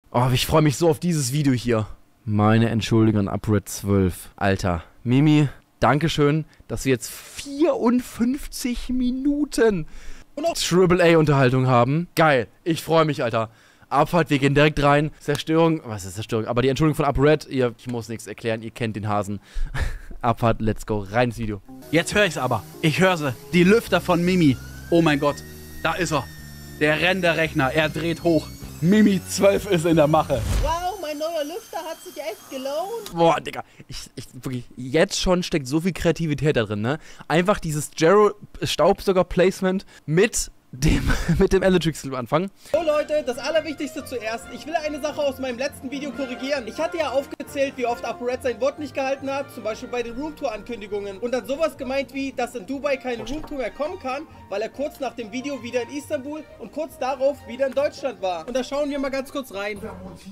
Oh, ich freue mich so auf dieses Video hier. Meine Entschuldigung an ApoRed12. Alter, Mimi, dankeschön, dass wir jetzt 54 Minuten AAA-Unterhaltung haben. Geil, ich freue mich, Alter. Abfahrt, wir gehen direkt rein. Zerstörung, was ist Zerstörung? Aber die Entschuldigung von ApoRed, ich muss nichts erklären, ihr kennt den Hasen. Abfahrt, let's go, rein ins Video. Jetzt höre ich's aber. Ich höre sie. Die Lüfter von Mimi. Oh mein Gott, da ist er. Der Renderrechner, er dreht hoch. Mimi 12 ist in der Mache. Wow, mein neuer Lüfter hat sich echt gelohnt. Boah, Digga, wirklich, jetzt schon steckt so viel Kreativität da drin, ne? Einfach dieses Jero-Staubsauger-Placement mit dem Elytrix anfangen. So Leute, das Allerwichtigste zuerst. Ich will eine Sache aus meinem letzten Video korrigieren. Ich hatte ja aufgezählt, wie oft ApoRed sein Wort nicht gehalten hat, zum Beispiel bei den Roomtour-Ankündigungen. Und dann sowas gemeint wie, dass in Dubai keine Roomtour mehr kommen kann, weil er kurz nach dem Video wieder in Istanbul und kurz darauf wieder in Deutschland war. Und da schauen wir mal ganz kurz rein.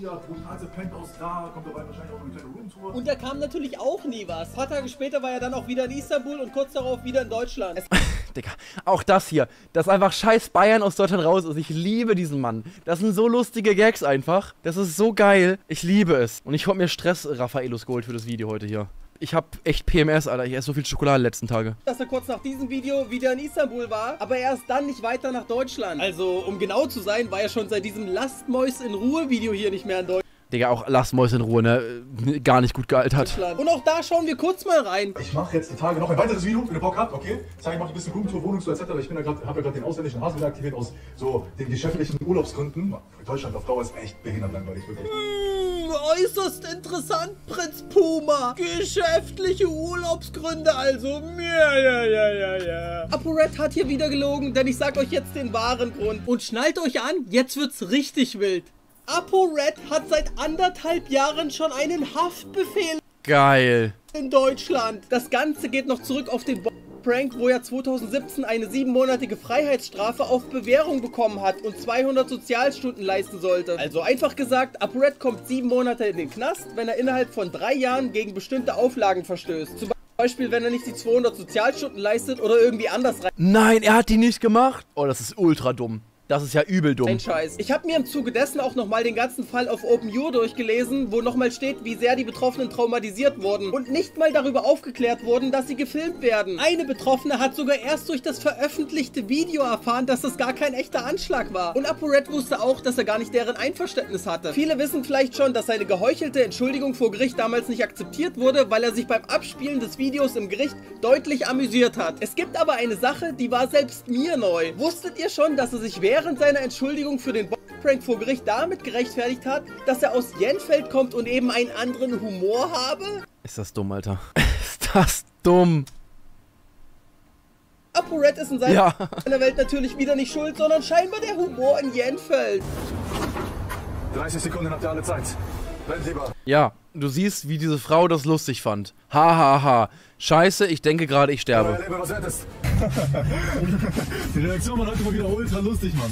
Und da kam natürlich auch nie was. Ein paar Tage später war er dann auch wieder in Istanbul und kurz darauf wieder in Deutschland. Digga, auch das hier, das ist einfach scheiß Bayern aus Deutschland raus ist. Ich liebe diesen Mann. Das sind so lustige Gags einfach. Das ist so geil. Ich liebe es. Und ich hab mir Stress-Raffaelos geholt für das Video heute hier. Ich hab echt PMS, Alter. Ich esse so viel Schokolade die letzten Tage. Dass er kurz nach diesem Video wieder in Istanbul war, aber erst dann nicht weiter nach Deutschland. Also, um genau zu sein, war er schon seit diesem Lasst Mäus in Ruhe Video hier nicht mehr in Deutschland. Digga, auch lasst Mäuse in Ruhe, ne? Gar nicht gut gealtert. Und auch da schauen wir kurz mal rein. Ich mache jetzt die Tage noch ein weiteres Video, wenn ihr Bock habt, okay? Zeige ich mal ein bisschen Roomtour, Wohnungstour etc. Ich bin ja habe ja gerade den ausländischen Hasen wieder aktiviert aus so den geschäftlichen Urlaubsgründen. Deutschland auf Dauer ist echt behindert langweilig, wirklich. Äußerst interessant, Prinz Puma. Geschäftliche Urlaubsgründe also. Ja. ApoRed hat hier wieder gelogen, denn ich sag euch jetzt den wahren Grund. Und schnallt euch an, jetzt wird's richtig wild. ApoRed hat seit 1,5 Jahren schon einen Haftbefehl Geil. in Deutschland. Das Ganze geht noch zurück auf den Prank, wo er 2017 eine 7-monatige Freiheitsstrafe auf Bewährung bekommen hat und 200 Sozialstunden leisten sollte. Also einfach gesagt, ApoRed kommt 7 Monate in den Knast, wenn er innerhalb von 3 Jahren gegen bestimmte Auflagen verstößt. Zum Beispiel, wenn er nicht die 200 Sozialstunden leistet oder irgendwie anders rein. Nein, er hat die nicht gemacht. Oh, das ist ultra dumm. Das ist ja übel dumm. Ein Scheiß. Ich habe mir im Zuge dessen auch nochmal den ganzen Fall auf OpenU durchgelesen, wo nochmal steht, wie sehr die Betroffenen traumatisiert wurden und nicht mal darüber aufgeklärt wurden, dass sie gefilmt werden. Eine Betroffene hat sogar erst durch das veröffentlichte Video erfahren, dass das gar kein echter Anschlag war. Und ApoRed wusste auch, dass er gar nicht deren Einverständnis hatte. Viele wissen vielleicht schon, dass seine geheuchelte Entschuldigung vor Gericht damals nicht akzeptiert wurde, weil er sich beim Abspielen des Videos im Gericht deutlich amüsiert hat. Es gibt aber eine Sache, die war selbst mir neu. Wusstet ihr schon, dass er sich während seiner Entschuldigung für den Prank vor Gericht damit gerechtfertigt hat, dass er aus Jenfeld kommt und eben einen anderen Humor habe? Ist das dumm, Alter. Ist das dumm. ApoRed ist in seiner Welt natürlich wieder nicht schuld, sondern scheinbar der Humor in Jenfeld. 30 Sekunden habt ihr alle Zeit. Bleibt lieber. Ja, du siehst, wie diese Frau das lustig fand. Ha. Scheiße, ich denke gerade, ich sterbe. Was hättest? Die Reaktion war heute mal wieder ultra lustig, Mann.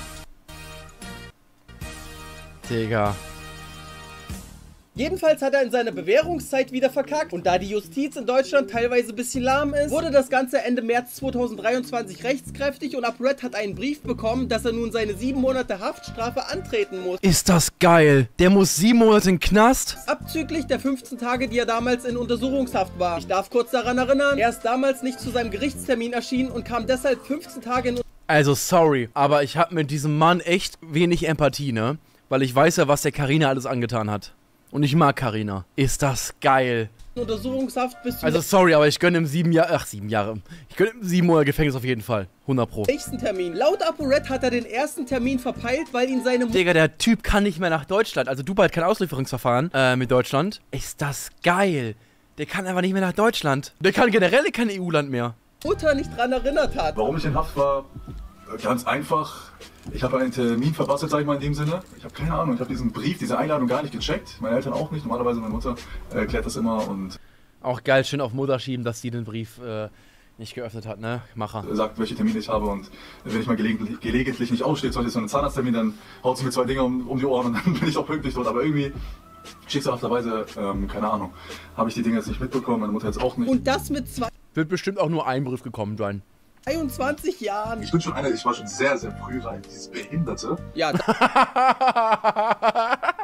Digga. Jedenfalls hat er in seiner Bewährungszeit wieder verkackt und da die Justiz in Deutschland teilweise ein bisschen lahm ist, wurde das Ganze Ende März 2023 rechtskräftig und ApoRed hat einen Brief bekommen, dass er nun seine 7 Monate Haftstrafe antreten muss. Ist das geil. Der muss 7 Monate in den Knast? Abzüglich der 15 Tage, die er damals in Untersuchungshaft war. Ich darf kurz daran erinnern, er ist damals nicht zu seinem Gerichtstermin erschienen und kam deshalb 15 Tage in Also sorry, aber ich habe mit diesem Mann echt wenig Empathie, ne? Weil ich weiß ja, was der Carina alles angetan hat. Und ich mag Carina. Ist das geil. Untersuchungshaft bis zum Also sorry, aber ich gönne ihm 7 Jahre. Ach, 7 Jahre. Ich gönne ihm 7 Monate Gefängnis auf jeden Fall. 100 Pro. nächsten Termin. Laut ApoRed hat er den ersten Termin verpeilt, weil ihn seine Digga, der Typ kann nicht mehr nach Deutschland. Also Dubai hat kein Auslieferungsverfahren mit Deutschland. Ist das geil. Der kann einfach nicht mehr nach Deutschland. Der kann generell kein EU-Land mehr. Mutter nicht dran erinnert hat. Warum ich in Haft war? Ganz einfach. Ich habe einen Termin verbastelt, sag ich mal in dem Sinne. Ich habe keine Ahnung, ich habe diesen Brief, diese Einladung gar nicht gecheckt. Meine Eltern auch nicht. Normalerweise meine Mutter erklärt das immer und Auch geil, schön auf Mutter schieben, dass sie den Brief nicht geöffnet hat, ne? Macher. sagt, welche Termine ich habe und wenn ich mal gelegentlich nicht ausstehe, zum Beispiel so einen Zahnarzttermin, dann haut sie mir 2 Dinge um die Ohren und dann bin ich auch pünktlich dort. Aber irgendwie, schicksalhafterweise, keine Ahnung, habe ich die Dinge jetzt nicht mitbekommen, meine Mutter jetzt auch nicht. Und das mit Wird bestimmt auch nur ein Brief gekommen sein. 23 Jahren. Ich war schon sehr, sehr früh rein, dieses Behinderte. Ja,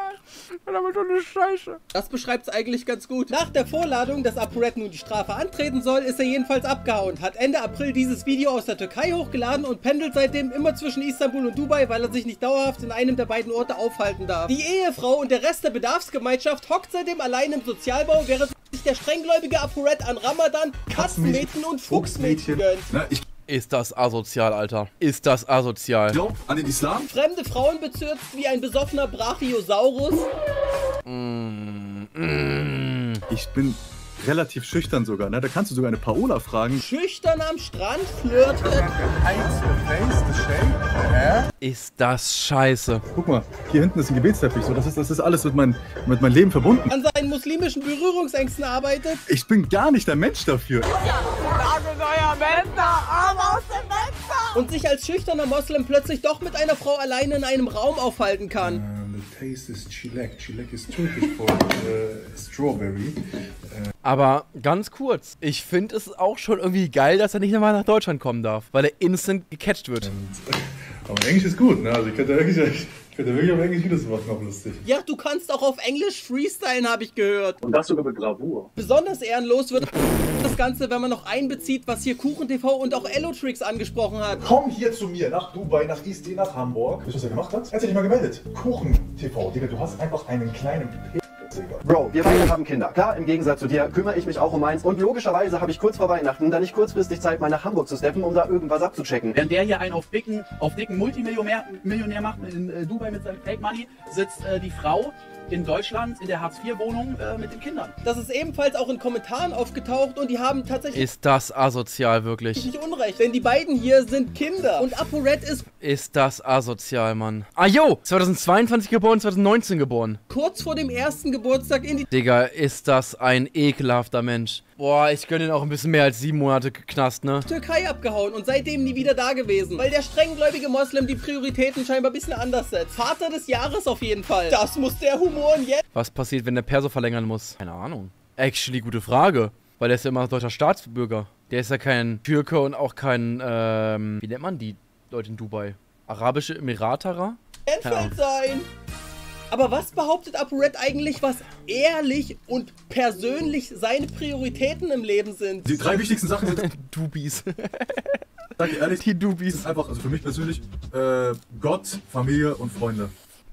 aber so eine Scheiße. Das beschreibt es eigentlich ganz gut. Nach der Vorladung, dass ApoRed nun die Strafe antreten soll, ist er jedenfalls abgehauen, hat Ende April dieses Video aus der Türkei hochgeladen und pendelt seitdem immer zwischen Istanbul und Dubai, weil er sich nicht dauerhaft in einem der beiden Orte aufhalten darf. Die Ehefrau und der Rest der Bedarfsgemeinschaft hockt seitdem allein im Sozialbau, während sich der strenggläubige ApoRed an Ramadan Katzenmädchen und Fuchsmädchen gönnt. Na, ich Ist das asozial, Alter. Ist das asozial. glaube an den Islam. Fremde Frauen bezirzt wie ein besoffener Brachiosaurus. Ich bin relativ schüchtern sogar, ne? Da kannst du sogar eine Paola fragen. Schüchtern am Strand flirtet. Ist das scheiße. Guck mal, hier hinten ist ein Gebetsteppich. So, das ist alles mit meinem Leben verbunden. An seinen muslimischen Berührungsängsten arbeitet. Ich bin gar nicht der Mensch dafür. Und sich als schüchterner Moslem plötzlich doch mit einer Frau alleine in einem Raum aufhalten kann. The taste is chilek. Chilek is Turkish for strawberry. Aber ganz kurz, ich finde es auch schon irgendwie geil, dass er nicht nochmal nach Deutschland kommen darf, weil er instant gecatcht wird. Aber Englisch ist gut, ne? Also ich könnte wirklich auf Englisch Videos machen, auch lustig. Ja, du kannst auch auf Englisch freestylen, habe ich gehört. Und das sogar mit Bravour. Besonders ehrenlos wird das Ganze, wenn man noch einbezieht, was hier KuchenTV und auch Ello-Tricks angesprochen hat. Komm hier zu mir, nach Dubai, nach East, nach Hamburg. Weißt du, was er gemacht hat? Er hat sich nicht mal gemeldet. Kuchen-TV, Digga, du hast einfach einen kleinen Bro, wir beide haben Kinder. Klar, im Gegensatz zu dir kümmere ich mich auch um meins. Und logischerweise habe ich kurz vor Weihnachten dann nicht kurzfristig Zeit, mal nach Hamburg zu steppen, um da irgendwas abzuchecken. Während der hier einen auf dicken Multimillionär macht in Dubai mit seinem Fake Money, sitzt die Frau in Deutschland in der Hartz-IV-Wohnung mit den Kindern. Das ist ebenfalls auch in Kommentaren aufgetaucht und die haben tatsächlich Ist das asozial, wirklich? nicht Unrecht. Denn die beiden hier sind Kinder. Und ApoRed ist Ist das asozial, Mann. Ah, jo! 2022 geboren, 2019 geboren. kurz vor dem ersten Geburtstag in die Digga, ist das ein ekelhafter Mensch. Boah, ich gönne ihn auch ein bisschen mehr als 7 Monate Knast, ne? Türkei abgehauen und seitdem nie wieder da gewesen. Weil der strenggläubige Moslem die Prioritäten scheinbar ein bisschen anders setzt. Vater des Jahres auf jeden Fall. Das muss der Humor jetzt. Was passiert, wenn der Perso verlängern muss? Keine Ahnung. Actually, gute Frage. Weil der ist ja immer deutscher Staatsbürger. Der ist ja kein Türke und auch kein, wie nennt man die Leute in Dubai? Arabische Emiratarer? Entfällt sein. Aber was behauptet ApoRed eigentlich, was ehrlich und persönlich seine Prioritäten im Leben sind? Die 3 wichtigsten Sachen sind, Dubis. sag dir ehrlich, Die Dubis. ist einfach, also für mich persönlich, Gott, Familie und Freunde.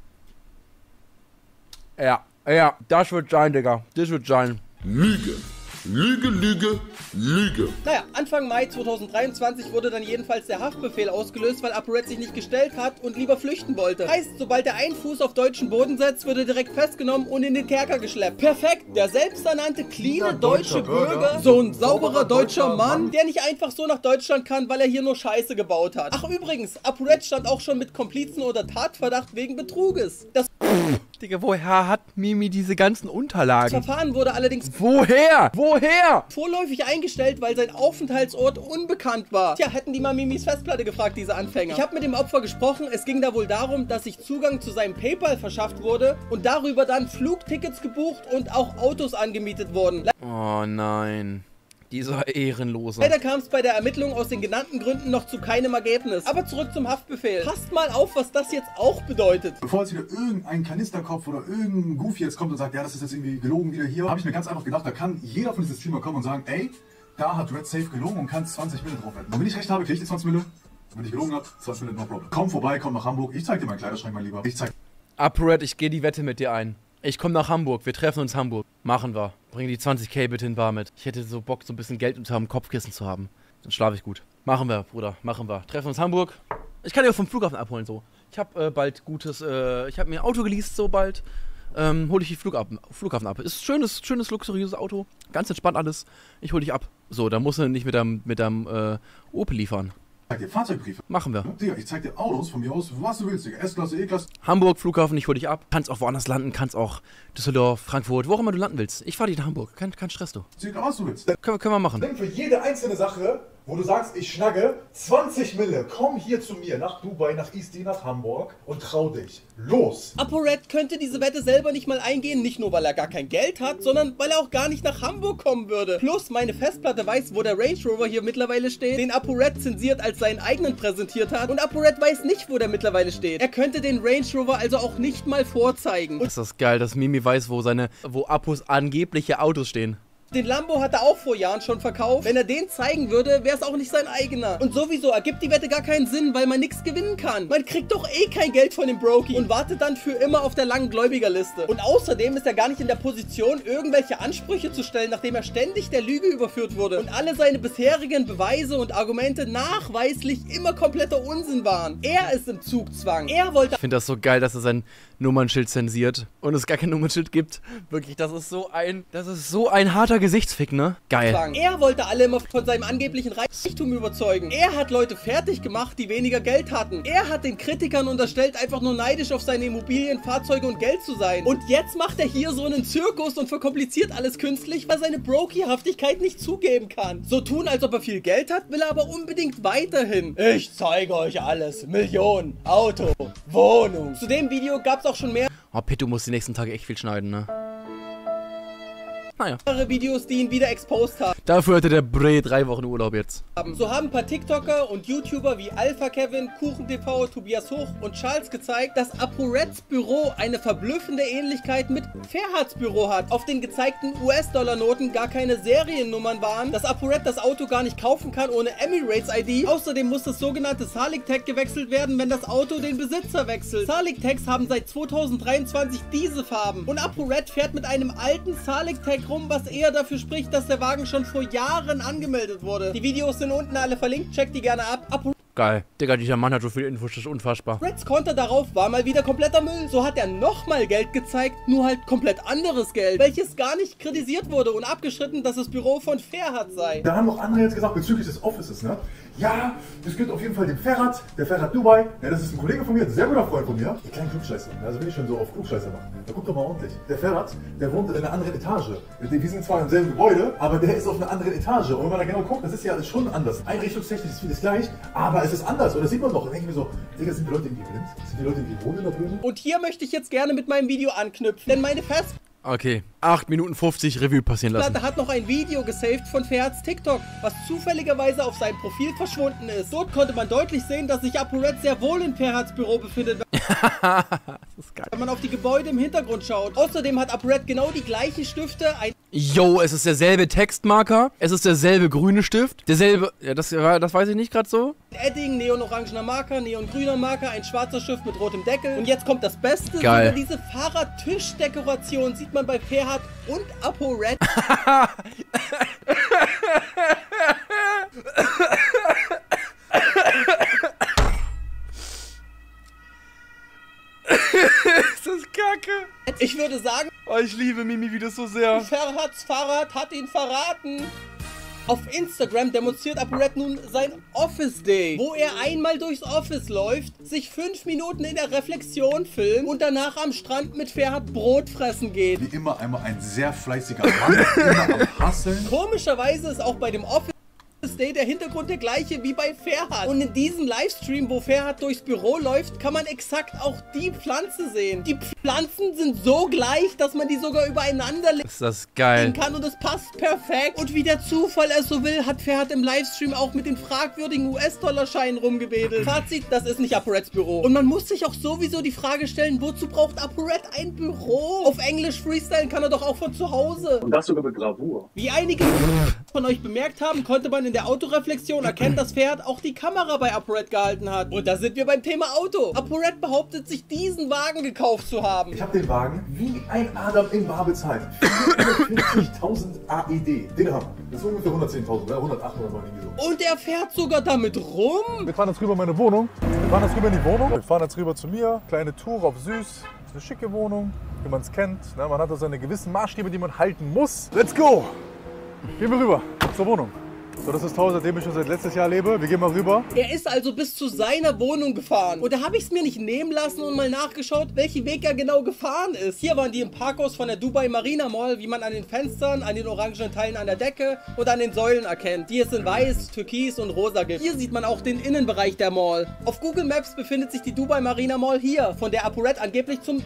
Ja, das wird sein, Digga. Das wird sein. Lüge. Lüge, Lüge, Lüge. Naja, Anfang Mai 2023 wurde dann jedenfalls der Haftbefehl ausgelöst, weil ApoRed sich nicht gestellt hat und lieber flüchten wollte. Heißt, sobald er einen Fuß auf deutschen Boden setzt, wird er direkt festgenommen und in den Kerker geschleppt. Perfekt, der selbsternannte cleane deutsche Bürger, so ein sauberer deutscher Mann, der nicht einfach so nach Deutschland kann, weil er hier nur Scheiße gebaut hat. Ach übrigens, ApoRed stand auch schon mit Komplizen oder Tatverdacht wegen Betruges. Das Digga, woher hat Mimi diese ganzen Unterlagen? Verfahren wurde allerdings Woher? Woher? vorläufig eingestellt, weil sein Aufenthaltsort unbekannt war. Tja, hätten die mal Mimis Festplatte gefragt, diese Anfänger. Ich habe mit dem Opfer gesprochen. Es ging da wohl darum, dass sich Zugang zu seinem PayPal verschafft wurde und darüber dann Flugtickets gebucht und auch Autos angemietet wurden. Oh nein. Dieser Ehrenlose. Leider kam es bei der Ermittlung aus den genannten Gründen noch zu keinem Ergebnis. Aber zurück zum Haftbefehl. Passt mal auf, was das jetzt auch bedeutet. Bevor jetzt wieder irgendein Kanisterkopf oder irgendein Goofy jetzt kommt und sagt, ja, das ist jetzt irgendwie gelogen wieder hier, habe ich mir ganz einfach gedacht, da kann jeder von diesen Streamer kommen und sagen, ey, da hat Red Safe gelogen und kann 20 Mille drauf wetten. Und wenn ich recht habe, kriege ich die 20 Mille. Wenn ich gelogen habe, 20 Mille, no problem. Komm vorbei, komm nach Hamburg. Ich zeig dir meinen Kleiderschrank, mein Lieber. Ich zeig ApoRed, ich gehe die Wette mit dir ein. Ich komme nach Hamburg, wir treffen uns in Hamburg. Machen wir. Bring die 20.000 bitte in bar mit. Ich hätte so Bock, so ein bisschen Geld unter dem Kopfkissen zu haben. Dann schlafe ich gut. Machen wir, Bruder, machen wir. Treffen uns in Hamburg. Ich kann dich auch vom Flughafen abholen, so. Ich habe bald gutes, ich habe mir ein Auto geleast, so bald. Hole ich die Flughafen ab. Ist schönes, luxuriöses Auto. Ganz entspannt alles. Ich hole dich ab. So, da musst du nicht mit deinem Opel liefern. dir Fahrzeugbriefe. Machen wir. Digga, ich zeig dir Autos von mir aus, was du willst, Digga. S-Klasse, E-Klasse. Hamburg, Flughafen, ich hole dich ab. Kannst auch woanders landen, kannst auch Düsseldorf, Frankfurt, wo auch immer du landen willst. Ich fahre dich nach Hamburg. Kein Stress, du. Zeig dir, was du willst. Können wir machen. Nimm für jede einzelne Sache wo du sagst, ich schnagge 20 Mille, komm hier zu mir nach Dubai, nach East, nach Hamburg und trau dich. Los! ApoRed könnte diese Wette selber nicht mal eingehen, nicht nur weil er gar kein Geld hat, sondern weil er auch gar nicht nach Hamburg kommen würde. Plus meine Festplatte weiß, wo der Range Rover hier mittlerweile steht, den ApoRed zensiert als seinen eigenen präsentiert hat, und ApoRed weiß nicht, wo der mittlerweile steht. Er könnte den Range Rover also auch nicht mal vorzeigen. Ist das geil, dass Mimi weiß, wo Apos angebliche Autos stehen. Den Lambo hat er auch vor Jahren schon verkauft. Wenn er den zeigen würde, wäre es auch nicht sein eigener. Und sowieso ergibt die Wette gar keinen Sinn, weil man nichts gewinnen kann. Man kriegt doch eh kein Geld von dem Brokey und wartet dann für immer auf der langen Gläubigerliste. Und außerdem ist er gar nicht in der Position, irgendwelche Ansprüche zu stellen, nachdem er ständig der Lüge überführt wurde und alle seine bisherigen Beweise und Argumente nachweislich immer kompletter Unsinn waren. Er ist im Zugzwang. Er wollte... Ich finde das so geil, dass er sein Nummernschild zensiert und es gar kein Nummernschild gibt. Wirklich, das ist so ein harter Gesichtsfick, ne? Geil. Er wollte alle immer von seinem angeblichen Reichtum überzeugen. Er hat Leute fertig gemacht, die weniger Geld hatten. Er hat den Kritikern unterstellt, einfach nur neidisch auf seine Immobilien, Fahrzeuge und Geld zu sein. Und jetzt macht er hier so einen Zirkus und verkompliziert alles künstlich, weil er seine Brokey-Haftigkeit nicht zugeben kann. So tun, als ob er viel Geld hat, will er aber unbedingt weiterhin. Ich zeige euch alles. Millionen, Auto, Wohnung. Zu dem Video gab es auch schon mehr. Oh, Pitt, du musst die nächsten Tage echt viel schneiden, ne? Naja. Videos, die ihn wieder exposed haben. Dafür hatte der Bre 3 Wochen Urlaub jetzt. So haben ein paar TikToker und YouTuber wie Alpha Kevin, KuchenTV, Tobias Hoch und Charles gezeigt, dass ApoReds Büro eine verblüffende Ähnlichkeit mit Ferhats Büro hat. Auf den gezeigten US-Dollar-Noten gar keine Seriennummern waren, dass ApoRed das Auto gar nicht kaufen kann ohne Emirates-ID. Außerdem muss das sogenannte Salik-Tag gewechselt werden, wenn das Auto den Besitzer wechselt. Salik-Tags haben seit 2023 diese Farben und ApoRed fährt mit einem alten Salik-Tag rum, was eher dafür spricht, dass der Wagen schon vor Jahren angemeldet wurde. Die Videos sind unten alle verlinkt, checkt die gerne ab. Geil. Digga, dieser Mann hat so viel Infos, das ist unfassbar. Reds Konter darauf war mal wieder kompletter Müll. So hat er nochmal Geld gezeigt, nur halt komplett anderes Geld, welches gar nicht kritisiert wurde und abgeschritten, dass das Büro von Ferhat sei. Da haben noch andere jetzt gesagt, bezüglich des Offices, ne? Ja, das gehört auf jeden Fall dem Ferhat, der Ferhat Dubai. Ja, das ist ein Kollege von mir, ein sehr guter Freund von mir. Die kleinen Klugscheißer, also will ich schon so auf Klugscheißer machen. Da guck doch mal ordentlich. Der Ferhat, der wohnt in einer anderen Etage. Wir sind zwar im selben Gebäude, aber der ist auf einer anderen Etage. Und wenn man da genau guckt, das ist ja schon anders. Einrichtungstechnisch ist vieles gleich, aber es ist anders. Und das sieht man doch. Da denke ich mir so, Digga, sind die Leute irgendwie blind? Sind die Leute irgendwie wohnen in der Birne? Und hier möchte ich jetzt gerne mit meinem Video anknüpfen, denn meine Okay, 8 Minuten 50 Revue passieren lassen. Festplatte hat noch ein Video gesaved von Ferhats TikTok, was zufälligerweise auf seinem Profil verschwunden ist. Dort konnte man deutlich sehen, dass sich ApoRed sehr wohl in Ferhats Büro befindet, Das ist geil. wenn man auf die Gebäude im Hintergrund schaut. Außerdem hat ApoRed genau die gleichen Stifte, ein Yo, es ist derselbe Textmarker, es ist derselbe grüne Stift, derselbe, ja, das weiß ich nicht gerade so. Edding, neon-orangener Marker, neon-grüner Marker, ein schwarzer Stift mit rotem Deckel. Und jetzt kommt das Beste, geil. Sogar diese Fahrradtischdekoration sieht man bei Ferhat und ApoRed. Ist das kacke? Ich würde sagen, Oh, ich liebe Mimi-Videos so sehr. Ferhats Fahrrad hat ihn verraten. Auf Instagram demonstriert ApoRed nun sein Office Day, wo er einmal durchs Office läuft, sich 5 Minuten in der Reflexion filmt und danach am Strand mit Ferhat Brot fressen geht. Wie immer einmal ein sehr fleißiger Mann, immer am Hasseln. Komischerweise ist auch bei dem Office Day der Hintergrund der gleiche wie bei Ferhat. Und in diesem Livestream, wo Ferhat durchs Büro läuft, kann man exakt auch die Pflanze sehen. Die Pflanzen sind so gleich, dass man die sogar übereinander legen Ist das geil. kann und es passt perfekt. Und wie der Zufall es so will, hat Ferhat im Livestream auch mit den fragwürdigen US-Dollar-Scheinen rumgewedelt. Fazit, das ist nicht ApoReds Büro. Und man muss sich auch sowieso die Frage stellen, wozu braucht ApoRed ein Büro? Auf Englisch freestylen kann er doch auch von zu Hause. Und das sogar mit Bravour. Wie einige von euch bemerkt haben, konnte man in der Autoreflexion erkennen, dass Ferhat auch die Kamera bei ApoRed gehalten hat. Und da sind wir beim Thema Auto. ApoRed behauptet sich, diesen Wagen gekauft zu haben. Ich habe den Wagen wie ein Adam in bar bezahlt. 440.000 AED. Dirham. Das ist ungefähr 110.000, 108 oder so. Und er fährt sogar damit rum. Wir fahren jetzt rüber in meine Wohnung. Wir fahren jetzt rüber in die Wohnung. Wir fahren jetzt rüber zu mir. Kleine Tour auf süß. Das ist eine schicke Wohnung, wie man es kennt. Na, man hat da seine gewissen Maßstäbe, die man halten muss. Let's go! Gehen wir rüber zur Wohnung. So, das ist das Haus, in dem ich schon seit letztes Jahr lebe. Wir gehen mal rüber. Er ist also bis zu seiner Wohnung gefahren. Und da habe ich es mir nicht nehmen lassen und mal nachgeschaut, welchen Weg er genau gefahren ist. Hier waren die im Parkhaus von der Dubai Marina Mall, wie man an den Fenstern, an den orangenen Teilen an der Decke und an den Säulen erkennt, die es in weiß, türkis und rosa gibt. Hier sieht man auch den Innenbereich der Mall. Auf Google Maps befindet sich die Dubai Marina Mall hier, von der ApoRed angeblich zum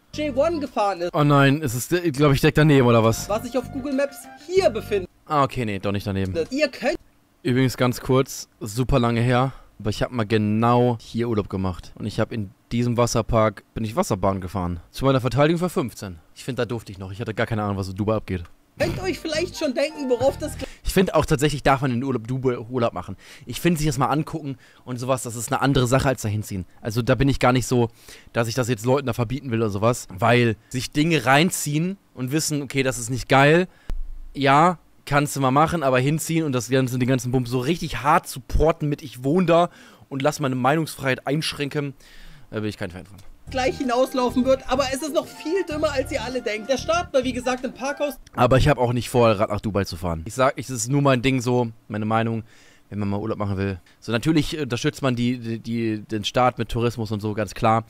J1 gefahren ist. Oh nein, ist es, glaube ich, direkt daneben, oder was? Was sich auf Google Maps hier befindet. Ah, okay, nee, doch nicht daneben. Ihr könnt... Übrigens ganz kurz, super lange her, aber ich habe mal genau hier Urlaub gemacht. Und ich habe in diesem Wasserpark, bin ich Wasserbahn gefahren. Zu meiner Verteidigung für 15. Ich finde, da durfte ich noch. Ich hatte gar keine Ahnung, was in Dubai abgeht. Könnt euch vielleicht schon denken, worauf das... Ich finde auch tatsächlich, darf man in Dubai Urlaub machen. Ich finde, sich das mal angucken und sowas, das ist eine andere Sache als dahin ziehen. Also da bin ich gar nicht so, dass ich das jetzt Leuten da verbieten will oder sowas. Weil sich Dinge reinziehen und wissen, okay, das ist nicht geil. Ja, kannst du mal machen, aber hinziehen und den ganzen Bums so richtig hart supporten mit ich wohne da und lass meine Meinungsfreiheit einschränken, da bin ich kein Fan von. Gleich hinauslaufen wird, aber es ist noch viel dümmer, als ihr alle denkt. Der Start war, wie gesagt, im Parkhaus. Aber ich habe auch nicht vor, nach Dubai zu fahren. Ich sag, es ist nur mein Ding so, meine Meinung, wenn man mal Urlaub machen will. So, natürlich unterstützt man den Staat mit Tourismus und so, ganz klar.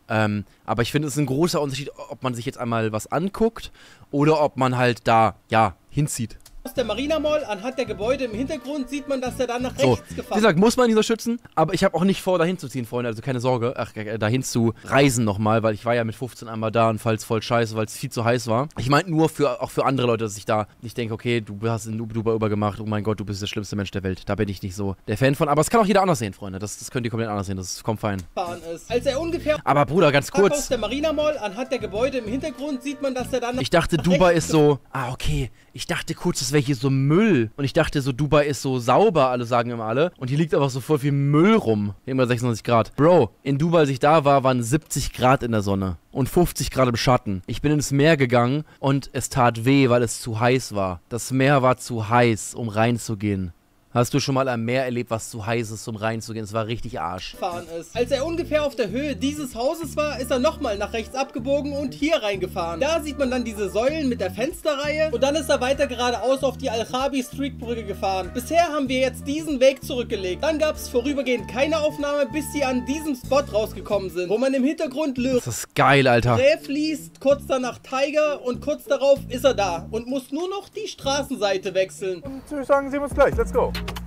Aber ich finde, es ist ein großer Unterschied, ob man sich jetzt einmal was anguckt oder ob man halt da, ja, hinzieht. Aus der Marina Mall, anhand der Gebäude im Hintergrund sieht man, dass er dann nach So, rechts gefahren wie gesagt, muss man ihn unterstützen, aber ich habe auch nicht vor, dahin zu ziehen, Freunde, also keine Sorge, dahin zu reisen nochmal, weil ich war ja mit 15 einmal da und fall's voll scheiße, weil es viel zu heiß war. Ich meinte nur auch für andere Leute, dass ich da nicht denke, okay, du hast in Dubai übergemacht, oh mein Gott, du bist der schlimmste Mensch der Welt. Da bin ich nicht so der Fan von, aber es kann auch jeder anders sehen, Freunde, das könnt ihr komplett anders sehen, das kommt fein. ist. Als er ungefähr Aber Bruder, ganz aus kurz, der Marina Mall, anhand der Gebäude im Hintergrund sieht man, dass er dann nach ich dachte, nach Dubai rechts ist so, okay, ich dachte kurz, das wäre hier so Müll. Und ich dachte so, Dubai ist so sauber, alle sagen immer alle. Und hier liegt aber so voll viel Müll rum. Immer 96 Grad. Bro, in Dubai, als ich da war, waren 70 Grad in der Sonne. Und 50 Grad im Schatten. Ich bin ins Meer gegangen und es tat weh, weil es zu heiß war. Das Meer war zu heiß, um reinzugehen. Hast du schon mal am Meer erlebt, was zu heiß ist, um reinzugehen? Es war richtig Arsch. gefahren ist. Als er ungefähr auf der Höhe dieses Hauses war, ist er nochmal nach rechts abgebogen und hier reingefahren. Da sieht man dann diese Säulen mit der Fensterreihe und dann ist er weiter geradeaus auf die Al-Khabi Street Brücke gefahren. Bisher haben wir jetzt diesen Weg zurückgelegt. Dann gab es vorübergehend keine Aufnahme, bis sie an diesem Spot rausgekommen sind, wo man im Hintergrund Das ist geil, Alter. liest, kurz danach Tiger und kurz darauf ist er da und muss nur noch die Straßenseite wechseln. Jetzt würde ich sagen, sehen wir uns gleich. Let's go.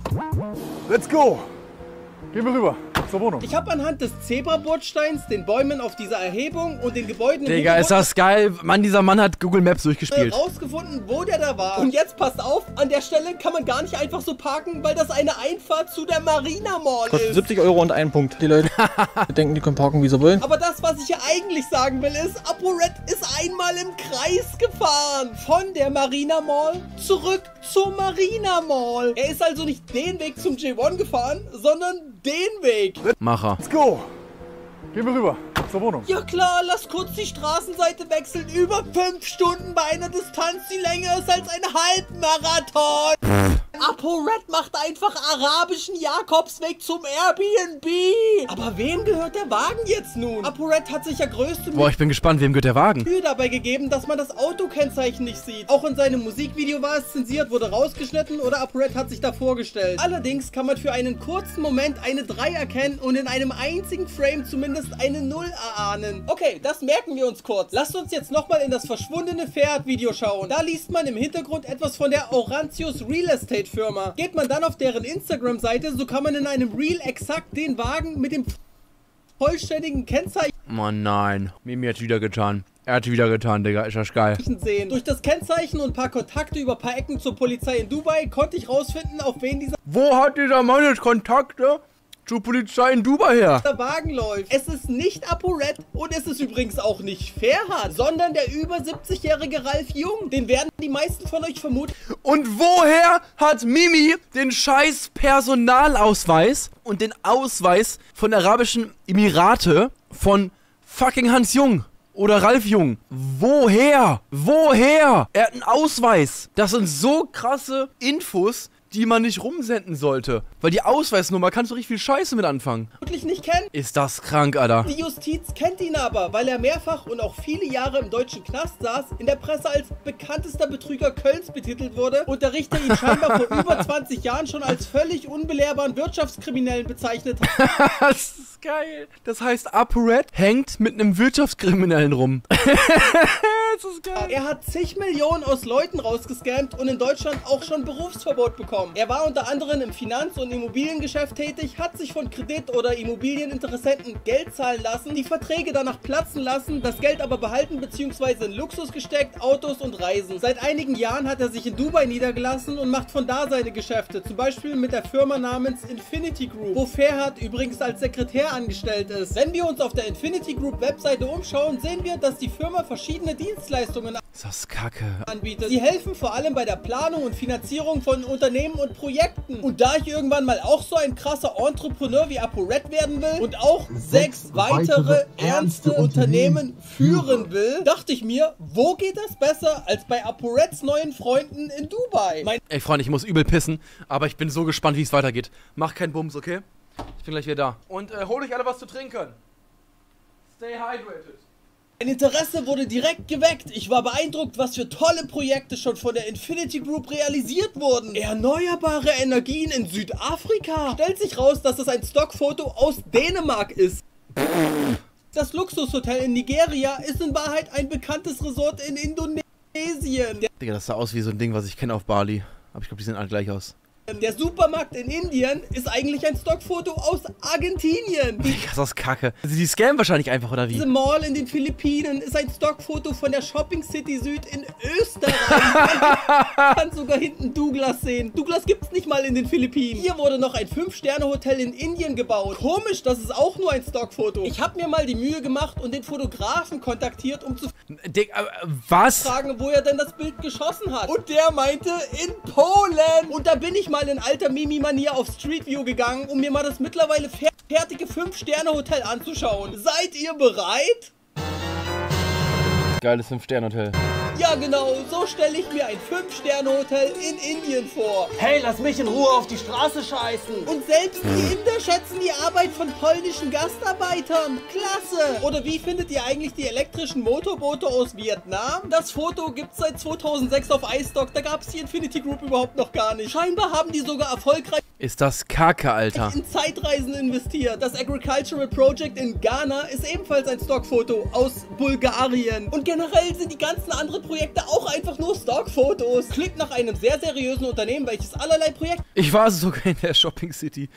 Let's go. Gehen wir rüber zur Wohnung. Ich habe anhand des Zebrabordsteins, den Bäumen auf dieser Erhebung und den Gebäuden im Digga, ist das geil. Mann, dieser Mann hat Google Maps durchgespielt. rausgefunden, wo der da war. Und jetzt passt auf, an der Stelle kann man gar nicht einfach so parken, weil das eine Einfahrt zu der Marina Mall Kostet ist. 70 € und einen Punkt. Die Leute denken, die können parken, wie sie wollen. Aber das, was ich hier eigentlich sagen will, ist, ApoRed ist einmal im Kreis gefahren. Von der Marina Mall zurück zur Marina Mall. Er ist also nicht den Weg zum J1 gefahren, sondern den Weg. Macher. Let's go. Gehen wir rüber zur Wohnung. Ja klar, lass kurz die Straßenseite wechseln. Über 5 Stunden bei einer Distanz, die länger ist als ein Halbmarathon. ApoRed macht einfach arabischen Jakobsweg zum Airbnb. Aber wem gehört der Wagen jetzt nun? ApoRed hat sich ja größte Boah, ich bin gespannt, wem gehört der Wagen? Mühe dabei gegeben, dass man das Autokennzeichen nicht sieht. Auch in seinem Musikvideo war es zensiert, wurde rausgeschnitten oder ApoRed hat sich da vorgestellt. Allerdings kann man für einen kurzen Moment eine 3 erkennen und in einem einzigen Frame zumindest eine 0 erahnen. Okay, das merken wir uns kurz. Lasst uns jetzt nochmal in das verschwundene Pferd-Video schauen. Da liest man im Hintergrund etwas von der Orantius Real Estate Firma. Geht man dann auf deren Instagram-Seite, so kann man in einem Reel exakt den Wagen mit dem vollständigen Kennzeichen Oh nein. Mimi hat wieder getan. Er hat wieder getan, Digga. Ist das geil. sehen. Durch das Kennzeichen und ein paar Kontakte über ein paar Ecken zur Polizei in Dubai konnte ich rausfinden, auf wen dieser Wo hat dieser Mann jetzt Kontakte zur Polizei in Dubai her? Wagen läuft. Es ist nicht ApoRed und es ist übrigens auch nicht Ferhat, sondern der über 70-jährige Ralf Jung. Den werden die meisten von euch vermuten. Und woher hat Mimi den scheiß Personalausweis und den Ausweis von Arabischen Emirate von fucking Hans Jung? Oder Ralf Jung. Woher? Woher? Er hat einen Ausweis. Das sind so krasse Infos, die man nicht rumsenden sollte. Weil die Ausweisnummer kannst du richtig viel Scheiße mit anfangen. Wirklich nicht kennt. Ist das krank, Alter. Die Justiz kennt ihn aber, weil er mehrfach und auch viele Jahre im deutschen Knast saß, in der Presse als bekanntester Betrüger Kölns betitelt wurde und der Richter ihn scheinbar vor über 20 Jahren schon als völlig unbelehrbaren Wirtschaftskriminellen bezeichnet hat. Das ist geil. Das heißt, ApoRed hängt mit einem Wirtschaftskriminellen rum. Das ist geil. Er hat zig Millionen aus Leuten rausgescammt und in Deutschland auch schon Berufsverbot bekommen. Er war unter anderem im Finanz- und Immobiliengeschäft tätig, hat sich von Kredit- oder Immobilieninteressenten Geld zahlen lassen, die Verträge danach platzen lassen, das Geld aber behalten bzw. in Luxus gesteckt, Autos und Reisen. Seit einigen Jahren hat er sich in Dubai niedergelassen und macht von da seine Geschäfte, zum Beispiel mit der Firma namens Infinity Group, wo Ferhat übrigens als Sekretär angestellt ist. Wenn wir uns auf der Infinity Group Webseite umschauen, sehen wir, dass die Firma verschiedene Dienstleistungen Das Kacke. anbietet. Sie helfen vor allem bei der Planung und Finanzierung von Unternehmen und Projekten. Und da ich irgendwann mal auch so ein krasser Entrepreneur wie ApoRed werden will und auch 6 weitere ernste Unternehmen führen will, dachte ich mir, wo geht das besser als bei ApoReds neuen Freunden in Dubai? Ey, Freunde, ich muss übel pissen, aber ich bin so gespannt, wie es weitergeht. Mach keinen Bums, okay? Ich bin gleich wieder da. Und hol euch alle was zu trinken. Stay hydrated. Mein Interesse wurde direkt geweckt. Ich war beeindruckt, was für tolle Projekte schon von der Infinity Group realisiert wurden. Erneuerbare Energien in Südafrika. Stellt sich raus, dass es ein Stockfoto aus Dänemark ist. Das Luxushotel in Nigeria ist in Wahrheit ein bekanntes Resort in Indonesien. Digga, das sah aus wie so ein Ding, was ich kenne auf Bali. Aber ich glaube, die sehen alle gleich aus. Der Supermarkt in Indien ist eigentlich ein Stockfoto aus Argentinien. Digga, das ist Kacke. Also die scammen wahrscheinlich einfach, oder wie? Diese Mall in den Philippinen ist ein Stockfoto von der Shopping City Süd in Österreich. Man kann sogar hinten Douglas sehen. Douglas gibt's nicht mal in den Philippinen. Hier wurde noch ein 5-Sterne-Hotel in Indien gebaut. Komisch, das ist auch nur ein Stockfoto. Ich habe mir mal die Mühe gemacht und den Fotografen kontaktiert, um zu was? fragen, wo er denn das Bild geschossen hat. Und der meinte, in Polen. Und da bin ich mal in alter Mimi-Manier auf Street View gegangen, um mir mal das mittlerweile fertige 5-Sterne-Hotel anzuschauen. Seid ihr bereit? Geiles 5-Sterne-Hotel. Ja genau, so stelle ich mir ein 5-Sterne-Hotel in Indien vor. Hey, lass mich in Ruhe auf die Straße scheißen. Und selbst die Inder schätzen die Arbeit von polnischen Gastarbeitern. Klasse! Oder wie findet ihr eigentlich die elektrischen Motorboote aus Vietnam? Das Foto gibt's seit 2006 auf iStock, da gab's die Infinity Group überhaupt noch gar nicht. Scheinbar haben die sogar erfolgreich Ist das Kacke, Alter. in Zeitreisen investiert. Das Agricultural Project in Ghana ist ebenfalls ein Stockfoto aus Bulgarien. Und generell sind die ganzen anderen Projekte auch einfach nur Stockfotos. Klickt nach einem sehr seriösen Unternehmen, welches allerlei Projekte Ich war sogar in der Shopping City.